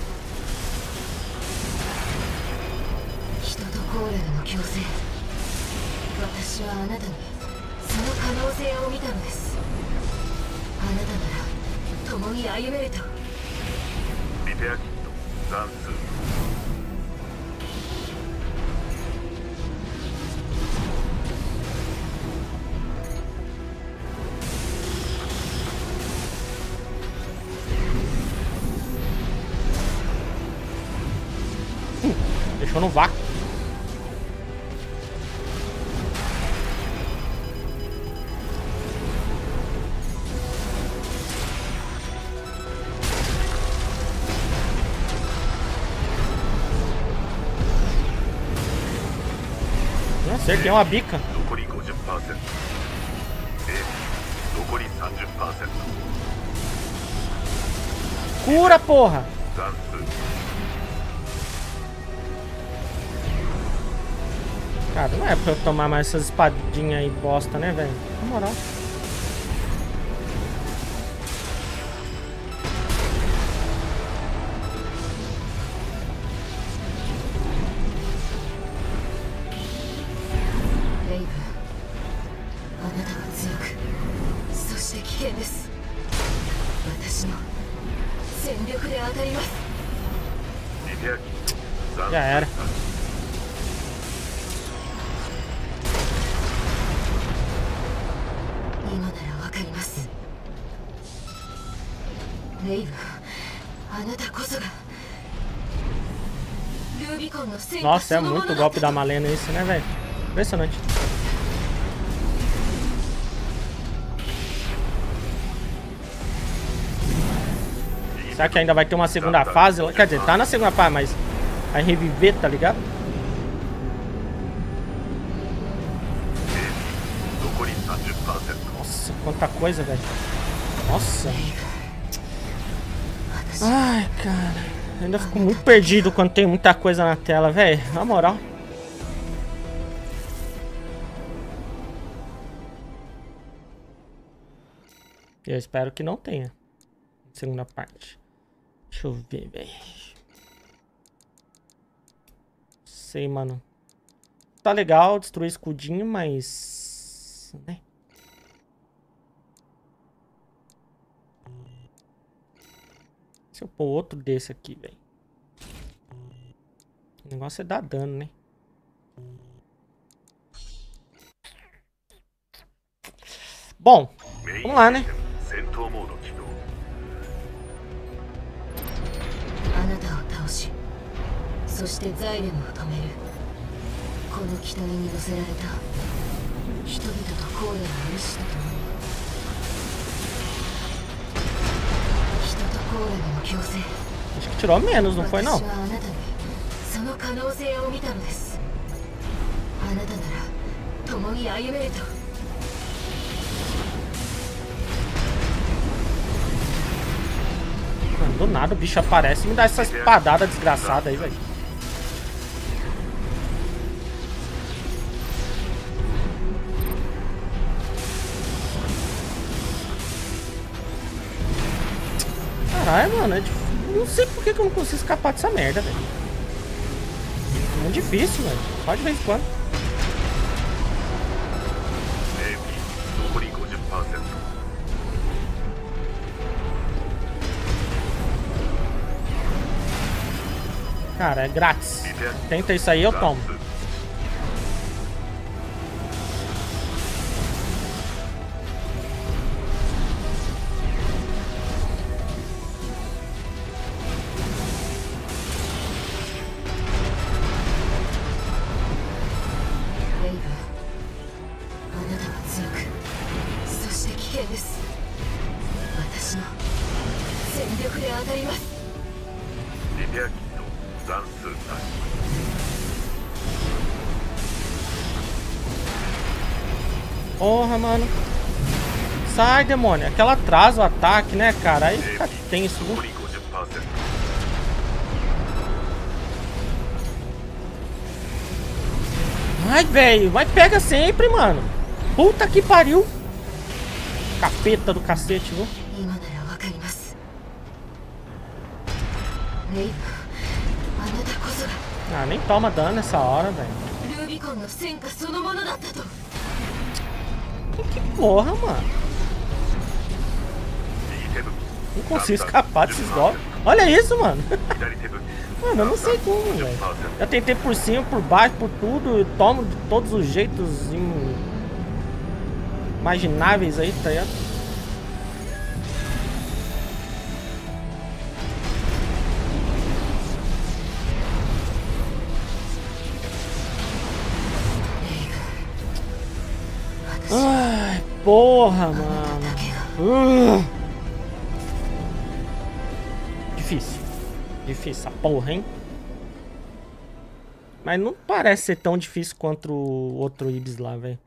人とコーレの共生。私はあなたにその可能性を見たのです。あなたなら共に歩めると。 リペアキット残数 Deixou no vácuo. Eu acertei uma bica. 残り ごじゅっパーセント A 残り さんじゅっパーセント Cura, porra! 残数 Cara, não é pra eu tomar mais essas espadinhas aí bosta, né, velho? Na moral. Leif, あなたは強く、そして危険です。私の全力で当たります。 リペアキット残 Já era. 今ならわかります。レイブ、あなたこそがルービコンの戦果 Nossa, そ é のもの muito だった golpe da Malena isso, né, velho? Impressionante. Será que ainda vai ter uma segunda fase? Quer dizer, tá na segunda fase, mas vai reviver, tá ligado? 残り さんじゅっパーセント Nossa, quanta coisa, velho. Nossa. Ai, cara. Ainda fico muito perdido quando tem muita coisa na tela, velho. Na moral. Eu espero que não tenha segunda parte. Deixa eu ver, velho. Sei, mano. Tá legal destruir escudinho, mas... né? Se eu pôr outro desse aqui, velho. O negócio é dar dano, né? Bom, vamos lá, né? 戦闘モード起動あなたを倒し、そしてザイレムを止める。この機体に乗せられた人々とコーレの意志とともに、人とコーレの共生。 Acho que tirou menos, não foi não? 私はあなたにその可能性を見たのです。あなたなら共に歩めると。 Mano, do nada o bicho aparece e me dá essa espadada desgraçada aí, velho. Caralho, mano, é difícil. Não sei por que que eu não consigo escapar dessa merda, velho. Muito difícil, mano. Só de vez em quando. エーピー残り ごじゅっパーセント。 Cara, é grátis. Tenta isso aí, eu tomo. Porra, mano. Sai, demônio. Aquela atrasa o ataque, né, cara? Aí fica tenso, viu? Ai, velho. Mas pega sempre, mano. Puta que pariu. Capeta do cacete, viu? Ah, nem toma dano nessa hora, velho. Que porra, mano. Não consigo escapar desses golpes. Olha isso, mano. Mano, eu não sei como, velho. Já tentei por cima, por baixo, por tudo. Eu tomo de todos os jeitos imagináveis aí, tá ligado? Ai, porra, mano. Uh. Difícil. Difícil essa porra, hein? Mas não parece ser tão difícil quanto o outro Ibis lá, velho.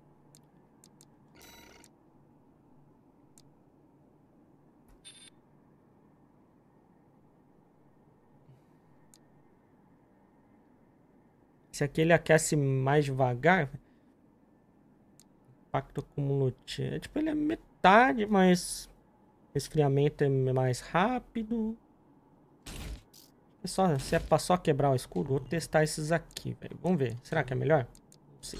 Esse aqui ele aquece mais devagar, velho. Impacto cumulativo. Tipo, ele é metade, mas resfriamento é mais rápido. É só, se é pra só quebrar o escudo, vou testar esses aqui, velho. Vamos ver. Será que é melhor? Não sei.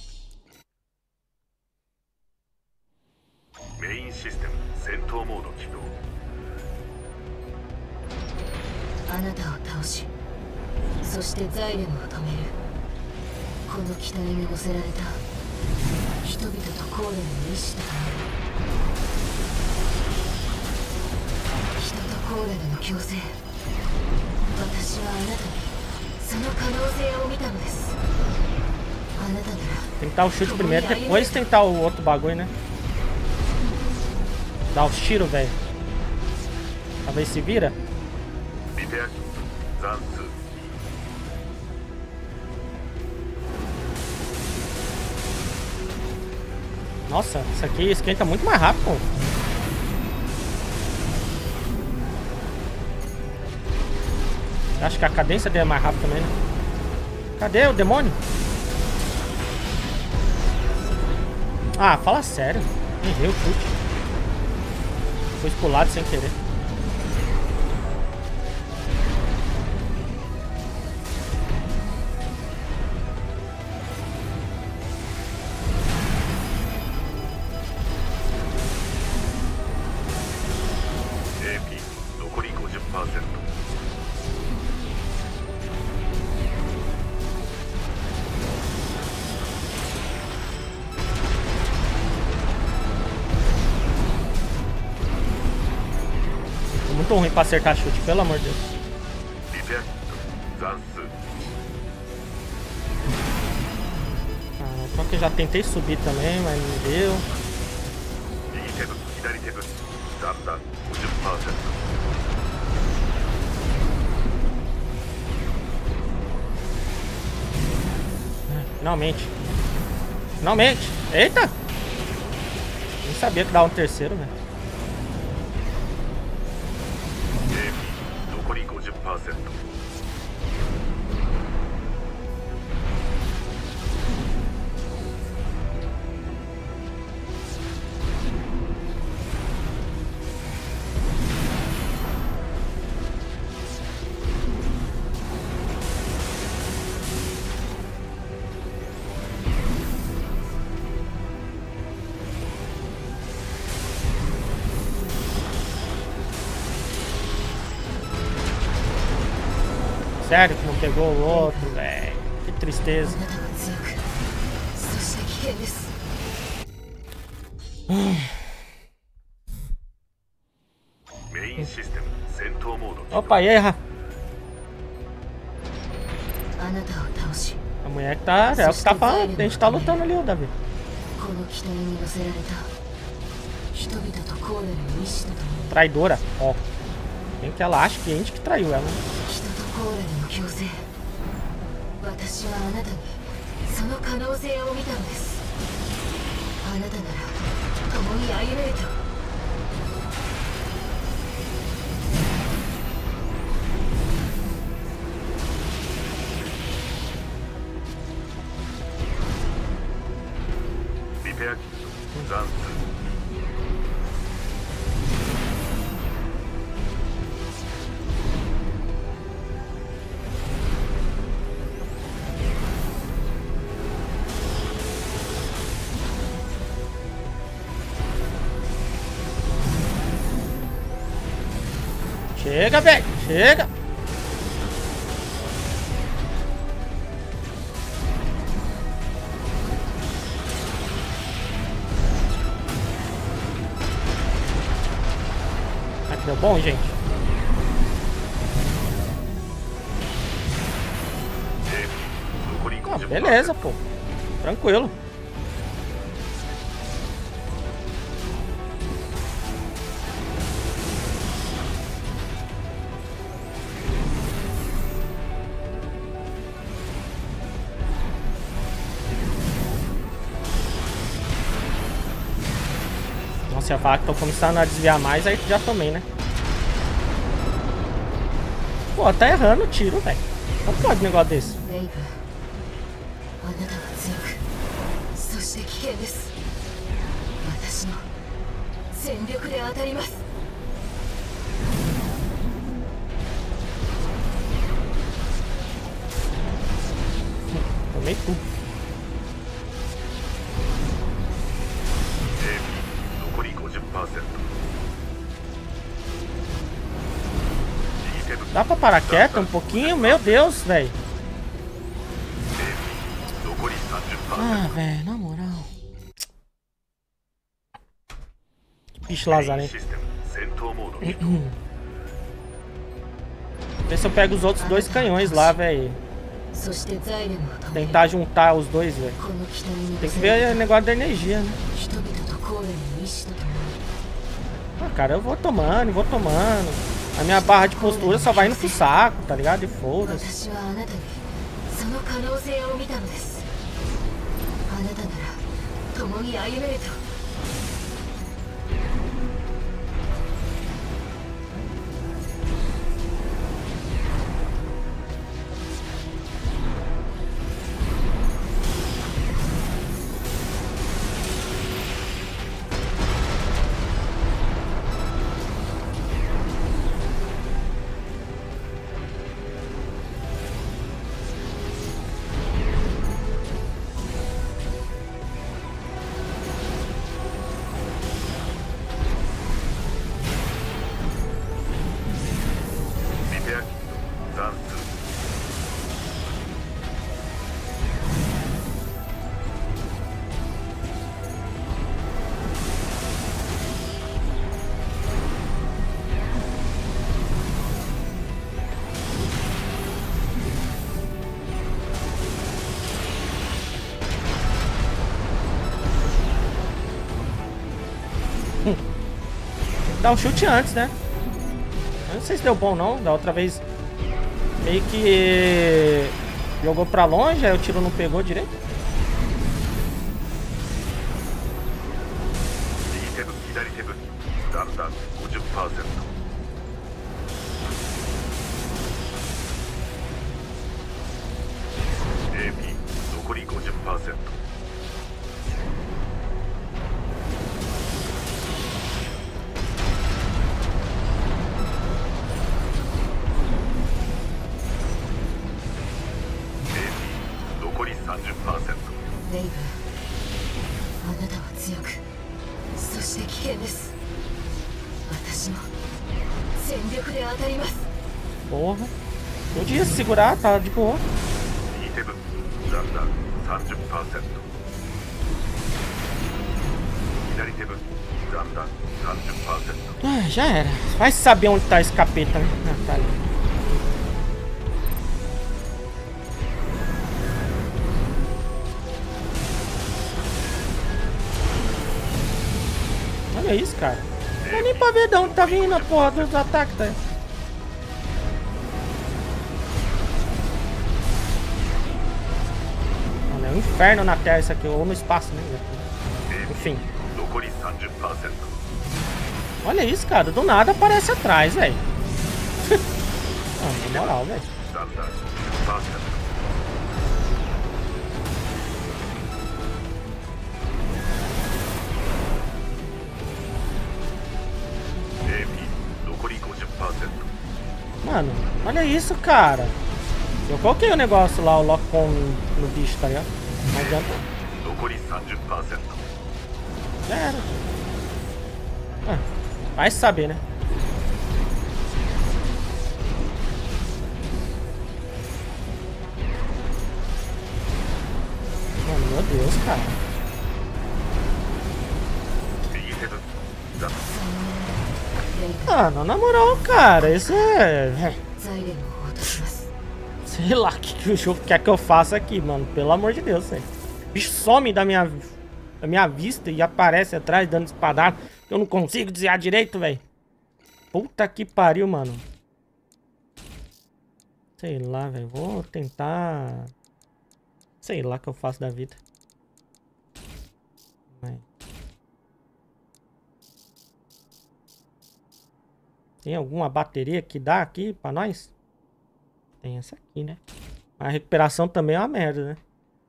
Main System 戦闘モード起動。 あなたを倒し、そしてザイレムを止める。この機体に乗せられた人々とコーレの意志となる。人とコーレの共生。私はあなたにその可能性を見たのです。あなたなら tentar o chute primeiro, depois tentar o outro bagulho, né? Dá os tiros, velho. Talvez se vira. Nossa, isso aqui esquenta muito mais rápido, pô. Acho que a cadência dele é mais rápida também, né? Cadê o demônio? Ah, fala sério. Errei o chute. Foi pro lado sem querer. Muito ruim pra acertar chute, pelo amor de Deus. Ah, só que eu já tentei subir também, mas não deu. Finalmente. Finalmente. Eita! Nem sabia que dava um terceiro, velho. Sério que não pegou o outro, velho. Que tristeza. あなたは強く、そして危険です。 メインシステム戦闘モード。 Opa, e aí, Rafa? あなたを倒し、 A mulher que tá. É o que tá falando. A gente tá lutando ali, ô Davi. この機体に乗せられた人々とコーネルの意志とともに Traidora, ó. Quem que ela acha que a gente que traiu ela? 人とコーネルの共生。私はあなたにその可能性を見たのです。あなたなら共に歩めると。 リペアキット残数。 Chega, velho. Chega. Aqui deu bom, gente. Ah, beleza, pô. Tranquilo. Se eu falar que tô começando a desviar mais, aí já tomei, né? Pô, tá errando o tiro, velho. Não pode um negócio desse. レイブ、あなたは強く、そして危険です。私の全力で当たります。 Tomei tudo. Dá pra parar quieto um pouquinho? Meu Deus, velho. Ah, velho, na moral. Que bicho lazarento. Ver se eu pego os outros dois canhões lá, velho. Tentar juntar os dois, velho. Tem que ver o negócio da energia, né? Ah, cara, eu vou tomando, vou tomando. A minha barra de postura só vai indo pro saco, tá ligado? E foda-se. Dá um chute antes, né? Eu não sei se deu bom não. Da outra vez meio que jogou pra longe, aí o tiro não pegou direito. Porra. Podia segurar, tá de boa. イーセブン残弾 さんじゅっパーセント 左セブン残弾 さんじゅっパーセント Ah, já era. Vai saber onde tá esse capeta, né? Ah, tá ali. Olha isso, cara. Não dá nem pra ver de onde tá vindo a porra dos ataques, tá? Olha, é um inferno na Terra isso aqui, ou no espaço, né? Enfim. 残り さんじゅっパーセント Olha isso, cara. Do nada aparece atrás, velho. Ah, na moral, velho. 残弾 じゅっパーセント エーピー 残り ごじゅっパーセント Mano, olha isso, cara. Eu coloquei o negócio lá, o Lock-on no bicho, tá ligado? Não adianta. 残り さんじゅっパーセント Já era. Ah, vai saber, né? Mano, meu Deus, cara. 右セブン残 Mano, na moral, cara, isso é... é, ザイレムを落とします。 Sei lá o que, que o jogo quer que eu faça aqui, mano. Pelo amor de Deus, velho. O bicho some da minha, da minha vista e aparece atrás dando espadada. Eu não consigo desviar direito, velho. Puta que pariu, mano. Sei lá, velho. Vou tentar... Sei lá o que eu faço da vida. Vai. Tem alguma bateria que dá aqui pra nós? Tem essa aqui, né? A recuperação também é uma merda, né?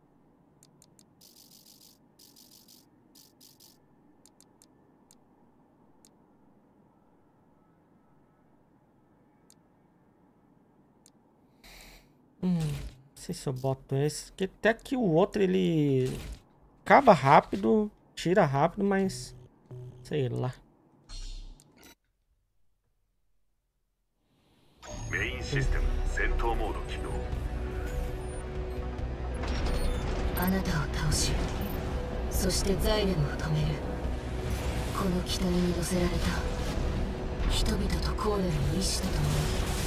Hum, não sei se eu boto esse. Porque até que o outro ele acaba rápido, tira rápido, mas sei lá. メインシステム戦闘モード起動あなたを倒し、そしてザイレムを止める。この機体に乗せられた人々とコーレルの意志とともに、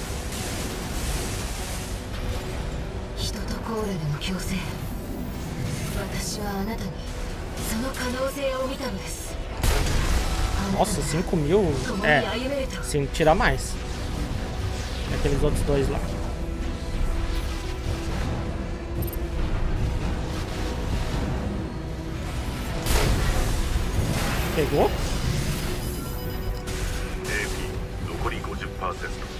人とコーレルの共生。私はあなたにその可能性を見たのです。 Nossa, cinco mil? É, sem tirar mais. E aqueles outros dois lá. Pegou? エーピー 残り ごじゅっパーセント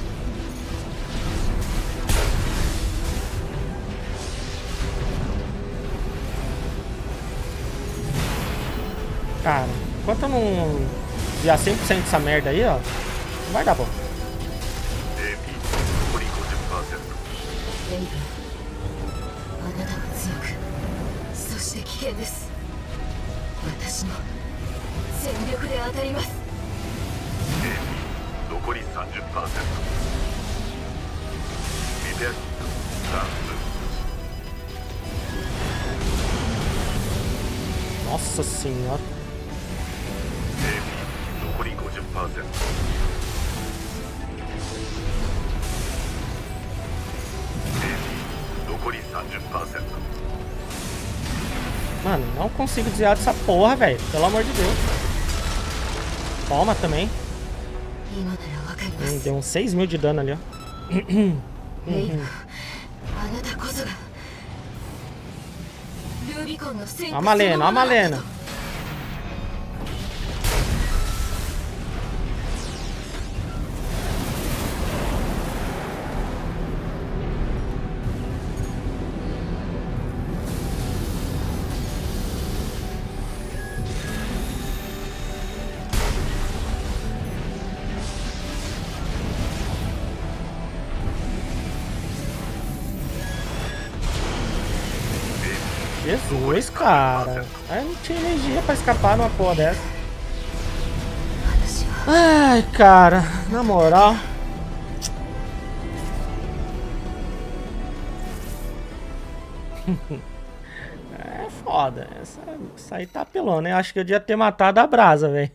Cara, enquanto eu não desviar cem por cento dessa merda aí, ó, não vai dar bom. エーピー 残り ごじゅっパーセントレイブン、あなたは強く、そして危険です。私も全力で当たります。 エーピー 残り さんじゅっパーセント リペアキットダンス Nossa senhora. エーピー 残り ごじゅっパーセント エーピー 残り さんじゅっパーセント Mano, não consigo desviar dessa porra, velho. Pelo amor de Deus. Toma também. 今ならわかりま Hum, す。 deu uns seis mil de dano ali, ó. レイブン、あなたこそがルービコンの戦 Ó a Malena, ó a Malena. Jesus, cara. Aí não tinha energia pra escapar numa porra dessa. 私は Ai, cara. Na moral. É foda. Essa, essa aí tá apelando, né? Acho que eu devia ter matado a brasa, velho.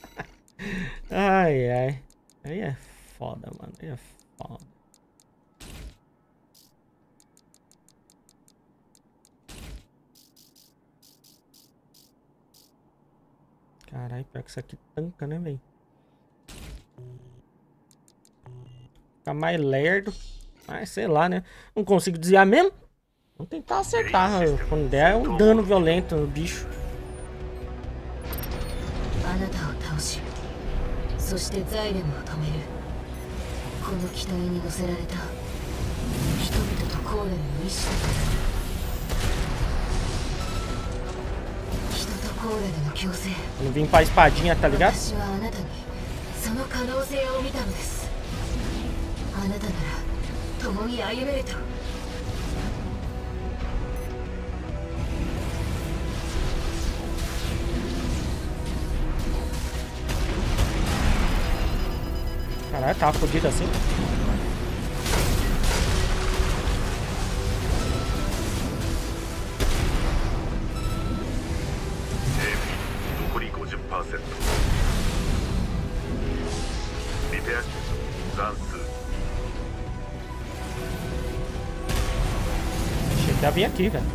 Ai, ai. Aí é foda, mano. Aí é foda. Caralho, pior que isso aqui tanca, né, velho? Fica mais lerdo. Mas sei lá, né? Não consigo desviar mesmo. Vamos tentar acertar. Quando der, é um dano violento no bicho. Quando vim pra espadinha, tá ligado? Caralho, tava fodido assim. Já vim aqui, velho.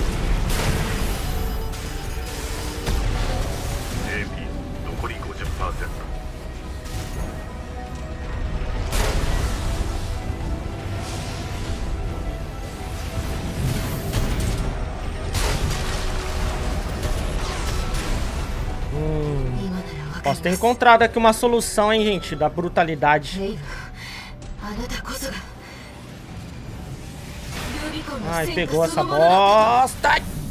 Hum, posso ter encontrado aqui uma solução, hein, gente, da brutalidade. Ai, pegou essa bosta.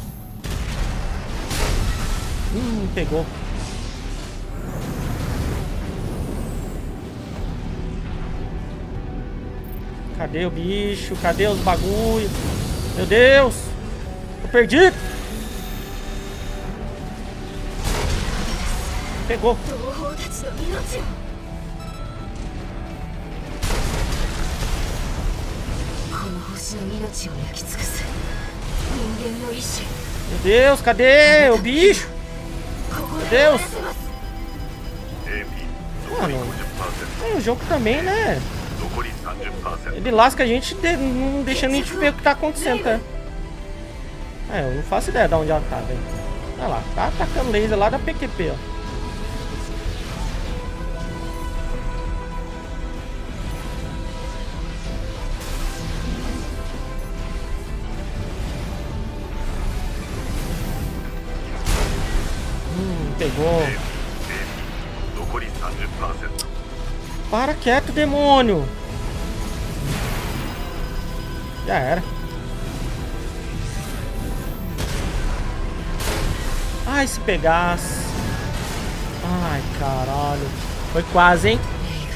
Hum, pegou. Cadê o bicho? Cadê os bagulho? Meu Deus! Tô perdido! Pegou! Meu Deus, cadê o bicho? Meu Deus! Mano, é, o jogo também, né? Ele lasca a gente, de, não deixando a gente ver o que tá acontecendo, tá? É, eu não faço ideia de onde ela tá, velho. Olha lá, tá atacando laser lá da P Q P, ó. Pegou. Para quieto, demônio. Já era. Ai, se pegasse. Ai, caralho. Foi quase, hein?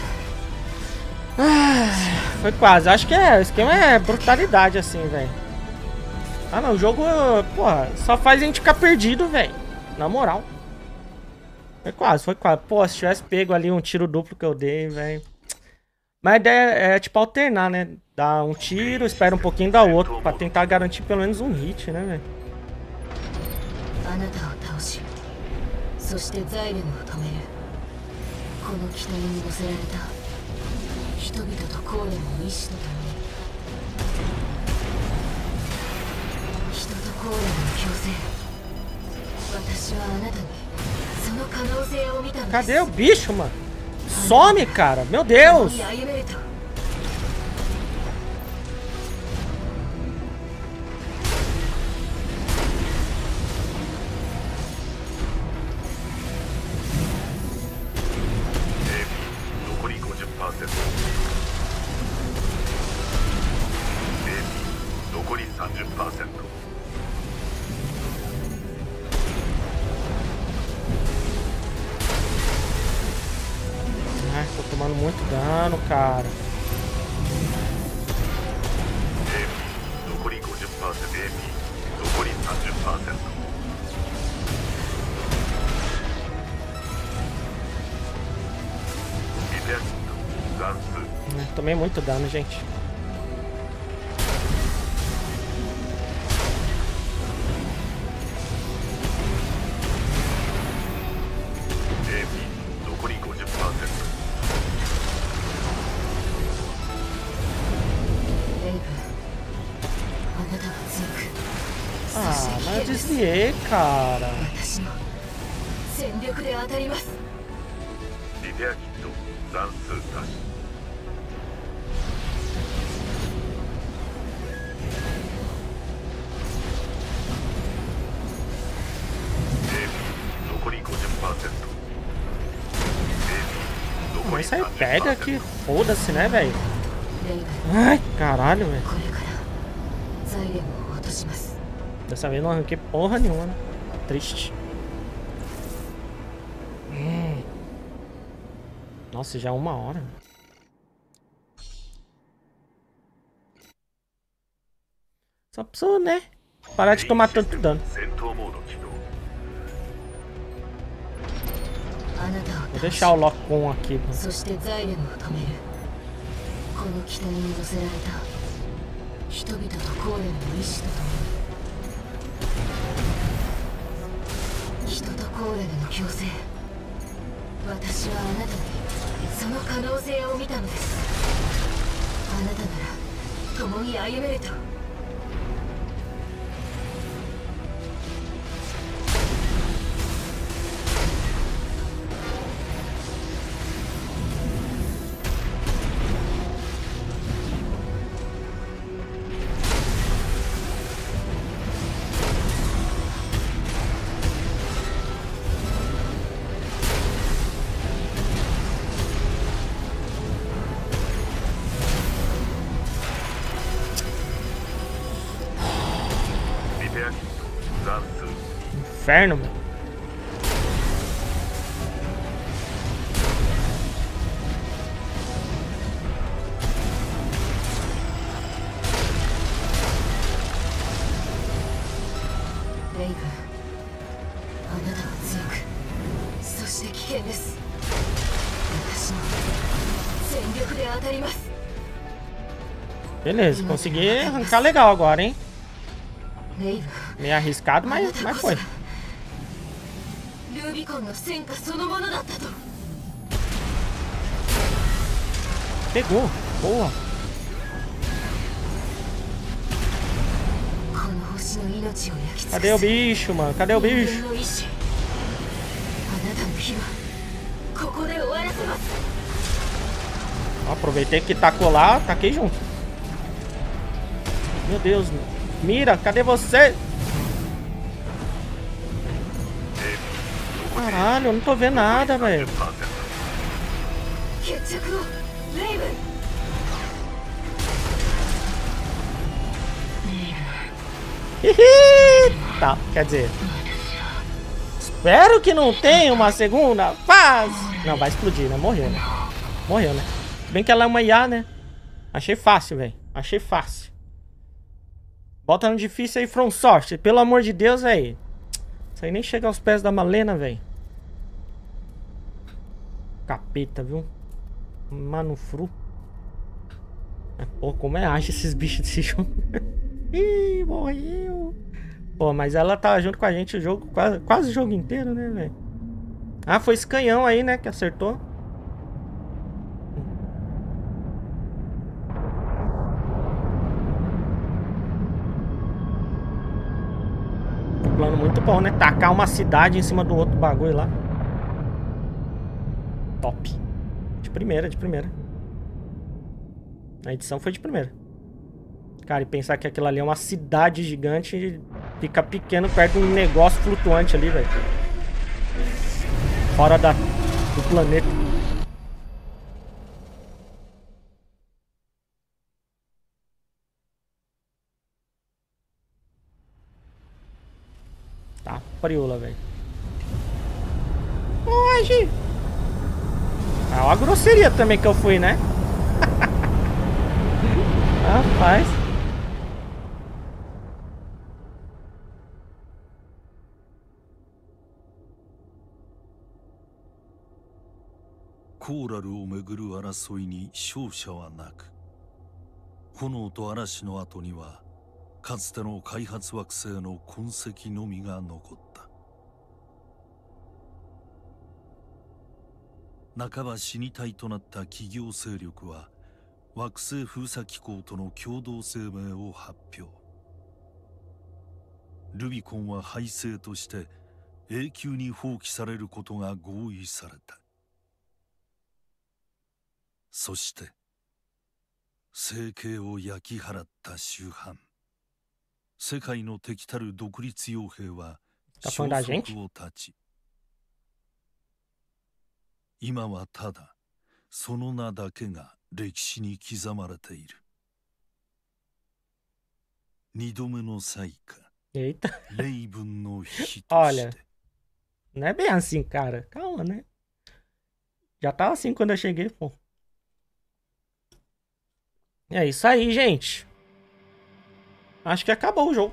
Ai, foi quase. Acho que é. O esquema é brutalidade assim, velho. Ah, não. O jogo, porra, só faz a gente ficar perdido, velho. Na moral. Foi quase, foi quase. Pô, se tivesse pego ali um tiro duplo que eu dei, velho. Mas a ideia é, tipo, alternar, né? Dar um tiro, espera um pouquinho, dá outro. Pra tentar garantir pelo menos um hit, né, velho? Cadê o bicho, mano? Some, cara. Meu Deus. Ai, tô tomando muito dano, cara. Tomei muito dano, gente. Ah, mas eu desviei, cara. 全力で当たります。 リペアキット残数なし。残り ごじゅっパーセント。 Mas isso aí pega que foda-se, né, velho? Ai, caralho, velho. Dessa vez não arranquei porra nenhuma, né? Triste. Hum. Nossa, já é uma hora. Só preciso, né? Parar de tomar tanto dano. Vou deixar o Locom aqui. Inferno, mano. Beleza, consegui arrancar legal agora, hein? Meio arriscado, mas, mas foi. Pegou, boa. Cadê o bicho, mano? Cadê o bicho? Aproveitei que tacou lá, taquei junto. Meu Deus, mira, cadê você? Caralho, eu não tô vendo nada, velho. Tá, quer dizer, espero que não tenha uma segunda fase. Não, vai explodir, né? Morreu, né? Morreu, né? Se bem que ela é uma I A, né? Achei fácil, velho. Achei fácil. Bota no difícil aí, From Software. Pelo amor de Deus, velho. Isso aí nem chega aos pés da Malena, velho. Capeta, viu? Manufru. Pô, como é ágil esses bichos desse jogo. Ih, morreu. Pô, mas ela tá junto com a gente o jogo, quase, quase o jogo inteiro, né, velho? Ah, foi esse canhão aí, né, que acertou. Plano muito bom, né? Tacar uma cidade em cima do outro bagulho lá. Top. De primeira, de primeira. A edição foi de primeira. Cara, e pensar que aquilo ali é uma cidade gigante e fica pequeno perto de um negócio flutuante ali, velho. Fora da, do planeta. Tá, priola, velho. Hoje! É uma grosseria também que eu fui, né? Rapaz. コーラルをめぐる争いに勝者はなく、炎と嵐の後にはかつての開発惑星の痕跡のみが残った。半ば死に体となった企業勢力は惑星封鎖機構との共同声明を発表。 ルビコンは廃星として永久に放棄されることが合意された。そして生計を焼き払った周藩、世界の敵たる独立傭兵は消息を絶ち、今はただその名だけが歴史に刻まれている。二度目の再化、レイブンの日として。 Não é bem assim, cara. Calma, né? Já tava assim quando eu cheguei, pô. É isso aí, gente. Acho que acabou o jogo.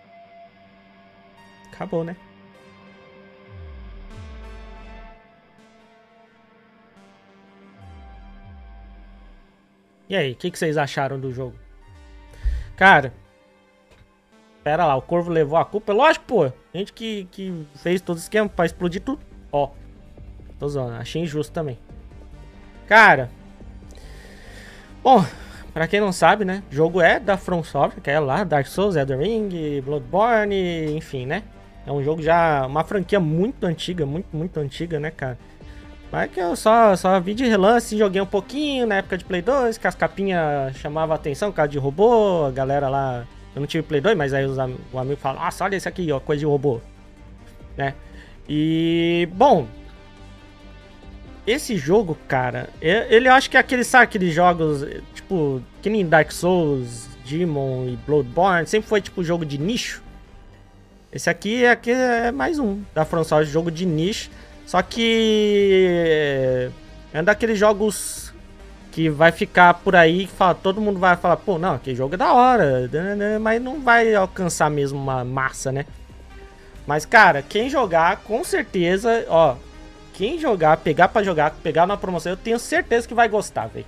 Acabou, né? E aí, o que, que vocês acharam do jogo? Cara, pera lá, o Corvo levou a culpa? Lógico, pô. Gente que, que fez todo o esquema pra explodir tudo. Ó, tô zoando, achei injusto também. Cara, bom, pra quem não sabe, né, o jogo é da From Software, que é lá, Dark Souls, Elden Ring, Bloodborne, enfim, né. É um jogo já, uma franquia muito antiga, muito, muito antiga, né, cara. Mas que eu só, só vi de relance, joguei um pouquinho na época de Play dois, que as capinhas chamavam a atenção, por causa de robô, a galera lá... Eu não tive Play dois, mas aí os am o amigo fala, nossa, olha esse aqui, ó, coisa de robô, né? E, bom, esse jogo, cara, ele eu acho que é aquele, sabe, aqueles jogos, tipo, que nem Dark Souls, Demon e Bloodborne, sempre foi, tipo, jogo de nicho. Esse aqui é, aqui é mais um da From Software, jogo de nicho, só que é um daqueles jogos que vai ficar por aí, que fala, todo mundo vai falar, pô, não, aquele jogo é da hora, mas não vai alcançar mesmo uma massa, né? Mas, cara, quem jogar, com certeza, ó, quem jogar, pegar pra jogar, pegar na promoção, eu tenho certeza que vai gostar, velho.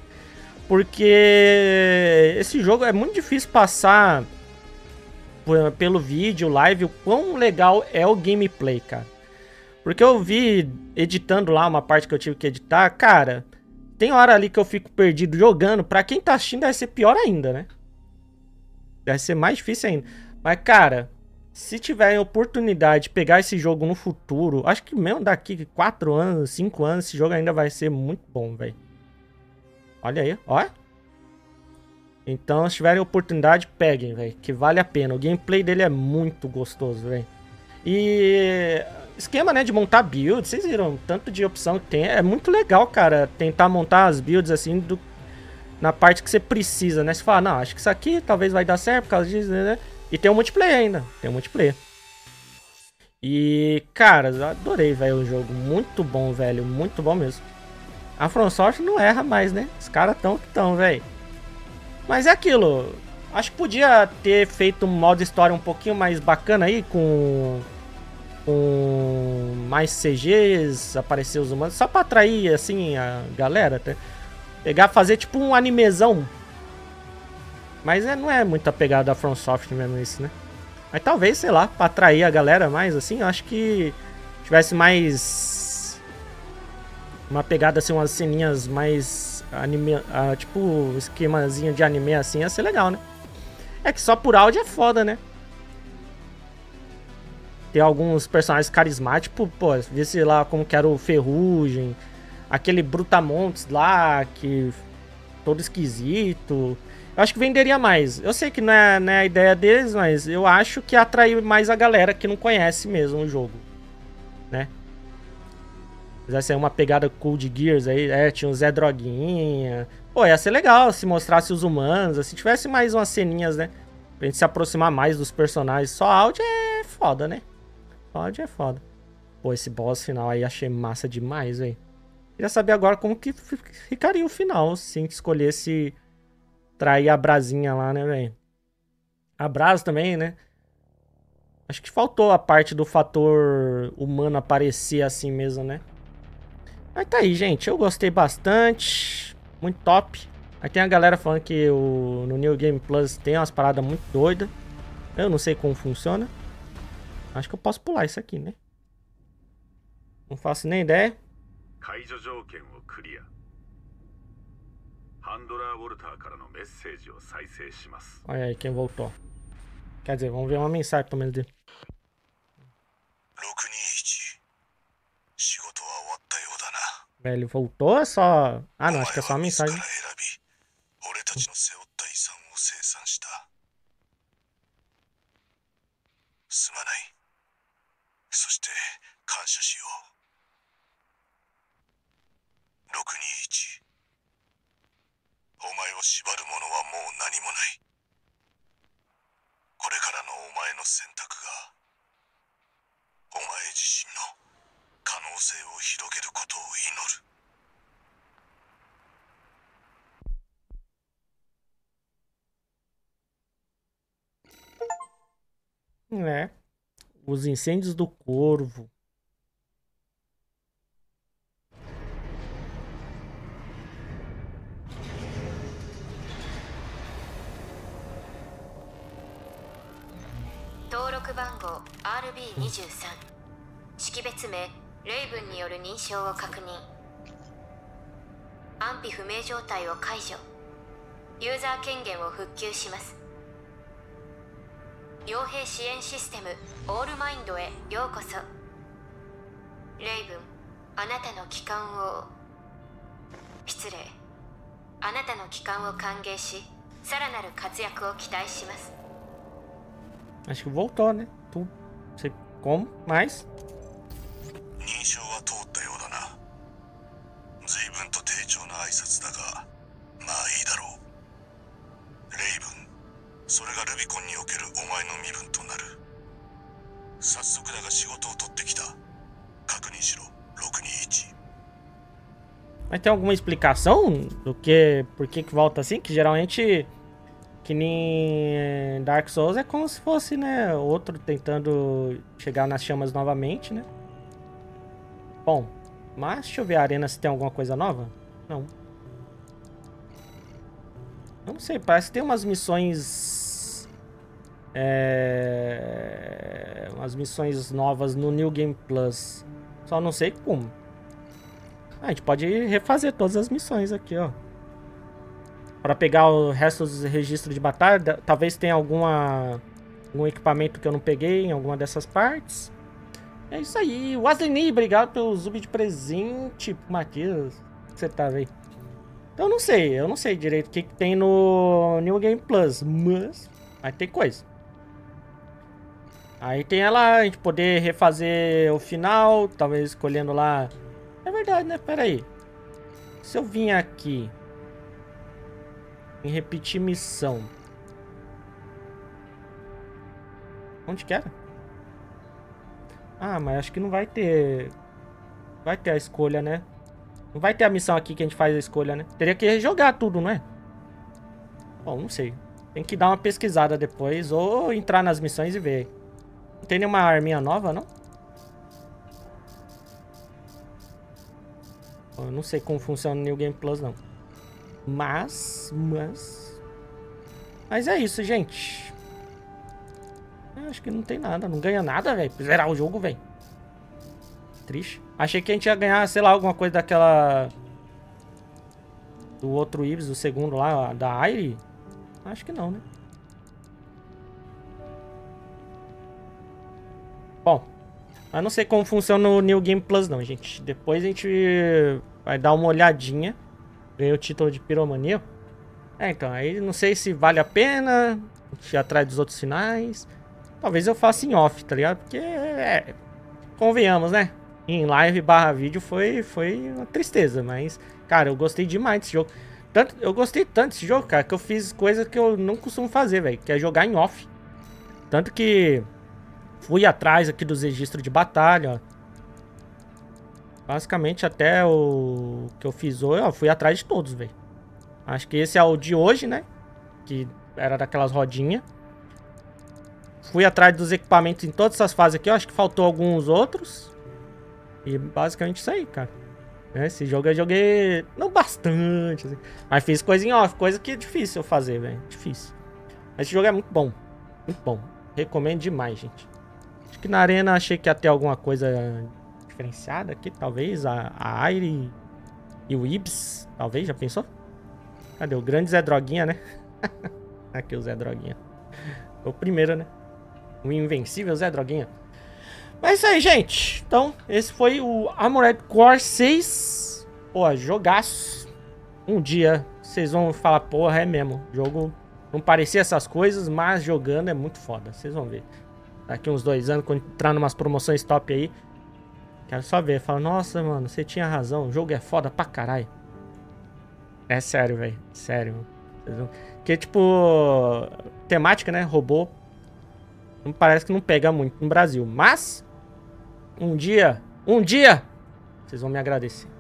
Porque esse jogo é muito difícil passar pelo vídeo, live, o quão legal é o gameplay, cara. Porque eu vi editando lá uma parte que eu tive que editar, cara... Tem hora ali que eu fico perdido jogando. Pra quem tá assistindo deve ser pior ainda, né? Deve ser mais difícil ainda. Mas, cara, se tiverem oportunidade de pegar esse jogo no futuro, acho que mesmo daqui quatro anos, cinco anos, esse jogo ainda vai ser muito bom, velho. Olha aí, ó. Então, se tiverem oportunidade, peguem, velho. Que vale a pena. O gameplay dele é muito gostoso, velho. E... esquema, né, de montar builds, vocês viram tanto de opção que tem, é muito legal, cara, tentar montar as builds assim do, na parte que você precisa, né, você fala, não, acho que isso aqui talvez vai dar certo por causa disso, né, e tem um multiplayer ainda, tem um multiplayer. E, cara, eu adorei, velho, o jogo, muito bom, velho, muito bom mesmo. A From Software não erra mais, né, os caras tão que tão, velho. Mas é aquilo, acho que podia ter feito um modo história um pouquinho mais bacana aí, com... com mais C Gs, aparecer os humanos, só pra atrair, assim, a galera, tá? Pegar, fazer tipo um animezão. Mas é, não é muita pegada da From Software mesmo isso, né? Mas talvez, sei lá, pra atrair a galera mais, assim, eu acho que tivesse mais... uma pegada, assim, umas ceninhas mais anime... Ah, tipo, esquemazinho de anime, assim, ia ser legal, né? É que só por áudio é foda, né? Tem alguns personagens carismáticos, pô, vê se lá como que era o Ferrugem, aquele Brutamontes lá, que todo esquisito. Eu acho que venderia mais. Eu sei que não é, não é a ideia deles, mas eu acho que atrai mais a galera que não conhece mesmo o jogo, né? Vai ser uma pegada cool de Gears aí, é, tinha o Zé Droguinha. Pô, ia ser legal se mostrasse os humanos, se tivesse mais umas ceninhas, né? Pra gente se aproximar mais dos personagens. Só áudio é foda, né? Áudio é foda. Pô, esse boss final aí achei massa demais, velho. Queria saber agora como que ficaria o final, se a gente escolhesse trair a Brasinha lá, né, velho? A Brasa também, né? Acho que faltou a parte do fator humano aparecer assim mesmo, né? Mas tá aí, gente. Eu gostei bastante. Muito top. Aí tem a galera falando que o, no New Game Plus tem umas paradas muito doidas. Eu não sei como funciona. Acho que eu posso pular isso aqui, né? Não faço nem ideia. Olha aí quem voltou. Quer dizer, vamos ver uma mensagem pelo menos dele. Ele voltou, é só... Ah, não, acho que é só a mensagem. 俺たちの背負った遺産を清算した。すまない。そして感謝しよう。ろくにいち。お前を縛るものはもう何もない。これからのお前の選択がお前自身の可能性を広げることを祈る。 É. Os incêndios do Corvo. 登録番号 アールビーにじゅうさん 識別名レイブンによる認証を確認。安否不明状態を解除。ユーザー権限を復旧します。 傭兵支援システムオールマインドへようこそ。レイブン、あなたの帰還を失礼あなたの帰還を歓迎し、さらなる活躍を期待します。 Acho que voltou, né? Tu, sei como, mas 認証は通ったようだな。随分と丁重な挨拶だが、まあいいだろう。レイブン、それがルビコンにおけるお前の身分となる。早速だが仕事を取ってきた。確認しろ。ろくにいち。 Mas tem alguma explicação do que, por que que volta assim? Que geralmente, que nem Dark Souls é como se fosse, né, outro tentando chegar nas chamas novamente, né? Bom, mas deixa eu ver a arena se tem alguma coisa nova. Não. Não sei, parece que tem umas missões... É... Umas missões novas no New Game Plus. Só não sei como. Ah, a gente pode refazer todas as missões aqui, ó. Para pegar o resto dos registros de batalha. Talvez tenha alguma, algum equipamento que eu não peguei em alguma dessas partes. É isso aí. Wasley, obrigado pelo sub de presente. Matias, você tá aí? Então eu não sei. Eu não sei direito o que, que tem no New Game Plus. Mas vai ter coisa. Aí tem ela, a gente poder refazer o final. Talvez escolhendo lá... É verdade, né? Pera aí. Se eu vim aqui em repetir missão, onde que era? Ah, mas acho que não vai ter. Vai ter a escolha, né? Não vai ter a missão aqui que a gente faz a escolha, né? Teria que jogar tudo, não é? Bom, não sei. Tem que dar uma pesquisada depois ou entrar nas missões e ver. Não tem nenhuma arminha nova, não? Eu não sei como funciona o New Game Plus, não. Mas, mas... Mas é isso, gente. Eu acho que não tem nada. Não ganha nada, velho. Zerar o jogo, velho. Triste. Achei que a gente ia ganhar, sei lá, alguma coisa daquela... Do outro Ibis, do segundo lá, da Aire. Acho que não, né? Bom. Eu não sei como funciona o New Game Plus não, gente. Depois a gente vai dar uma olhadinha. Ganhei o título de piromania. É, então, aí não sei se vale a pena a gente ir atrás dos outros finais. Talvez eu faça em off, tá ligado? Porque, é, convenhamos, né? Em live barra vídeo foi, foi uma tristeza. Mas, cara, eu gostei demais desse jogo. Tanto, eu gostei tanto desse jogo, cara, que eu fiz coisa que eu não costumo fazer, velho. Que é jogar em off. Tanto que... Fui atrás aqui dos registros de batalha, ó. Basicamente até o que eu fiz hoje, ó, fui atrás de todos, velho. Acho que esse é o de hoje, né? Que era daquelas rodinhas. Fui atrás dos equipamentos em todas essas fases aqui, ó. Acho que faltou alguns outros. E basicamente isso aí, cara. Esse jogo eu joguei não bastante, assim. Mas fiz coisa em off, coisa que é difícil eu fazer, velho. Difícil. Esse jogo é muito bom. Muito bom. Recomendo demais, gente. Acho que na arena achei que ia ter alguma coisa diferenciada aqui, talvez. A, a Aire e o Ibis, talvez, já pensou? Cadê? O grande Zé Droguinha, né? Aqui o Zé Droguinha. O primeiro, né? O invencível Zé Droguinha. Mas é isso aí, gente. Então, esse foi o Armored Core seis. pô, jogaço. Um dia vocês vão falar, porra, é mesmo. O jogo não parecia essas coisas, mas jogando é muito foda. Vocês vão ver. Daqui uns dois anos, quando entrar numas promoções top aí, quero só ver. Fala, nossa, mano, você tinha razão. O jogo é foda pra caralho. É sério, velho. Sério. Porque, tipo, temática, né? Robô. Não parece que não pega muito no Brasil. Mas, um dia, um dia, vocês vão me agradecer.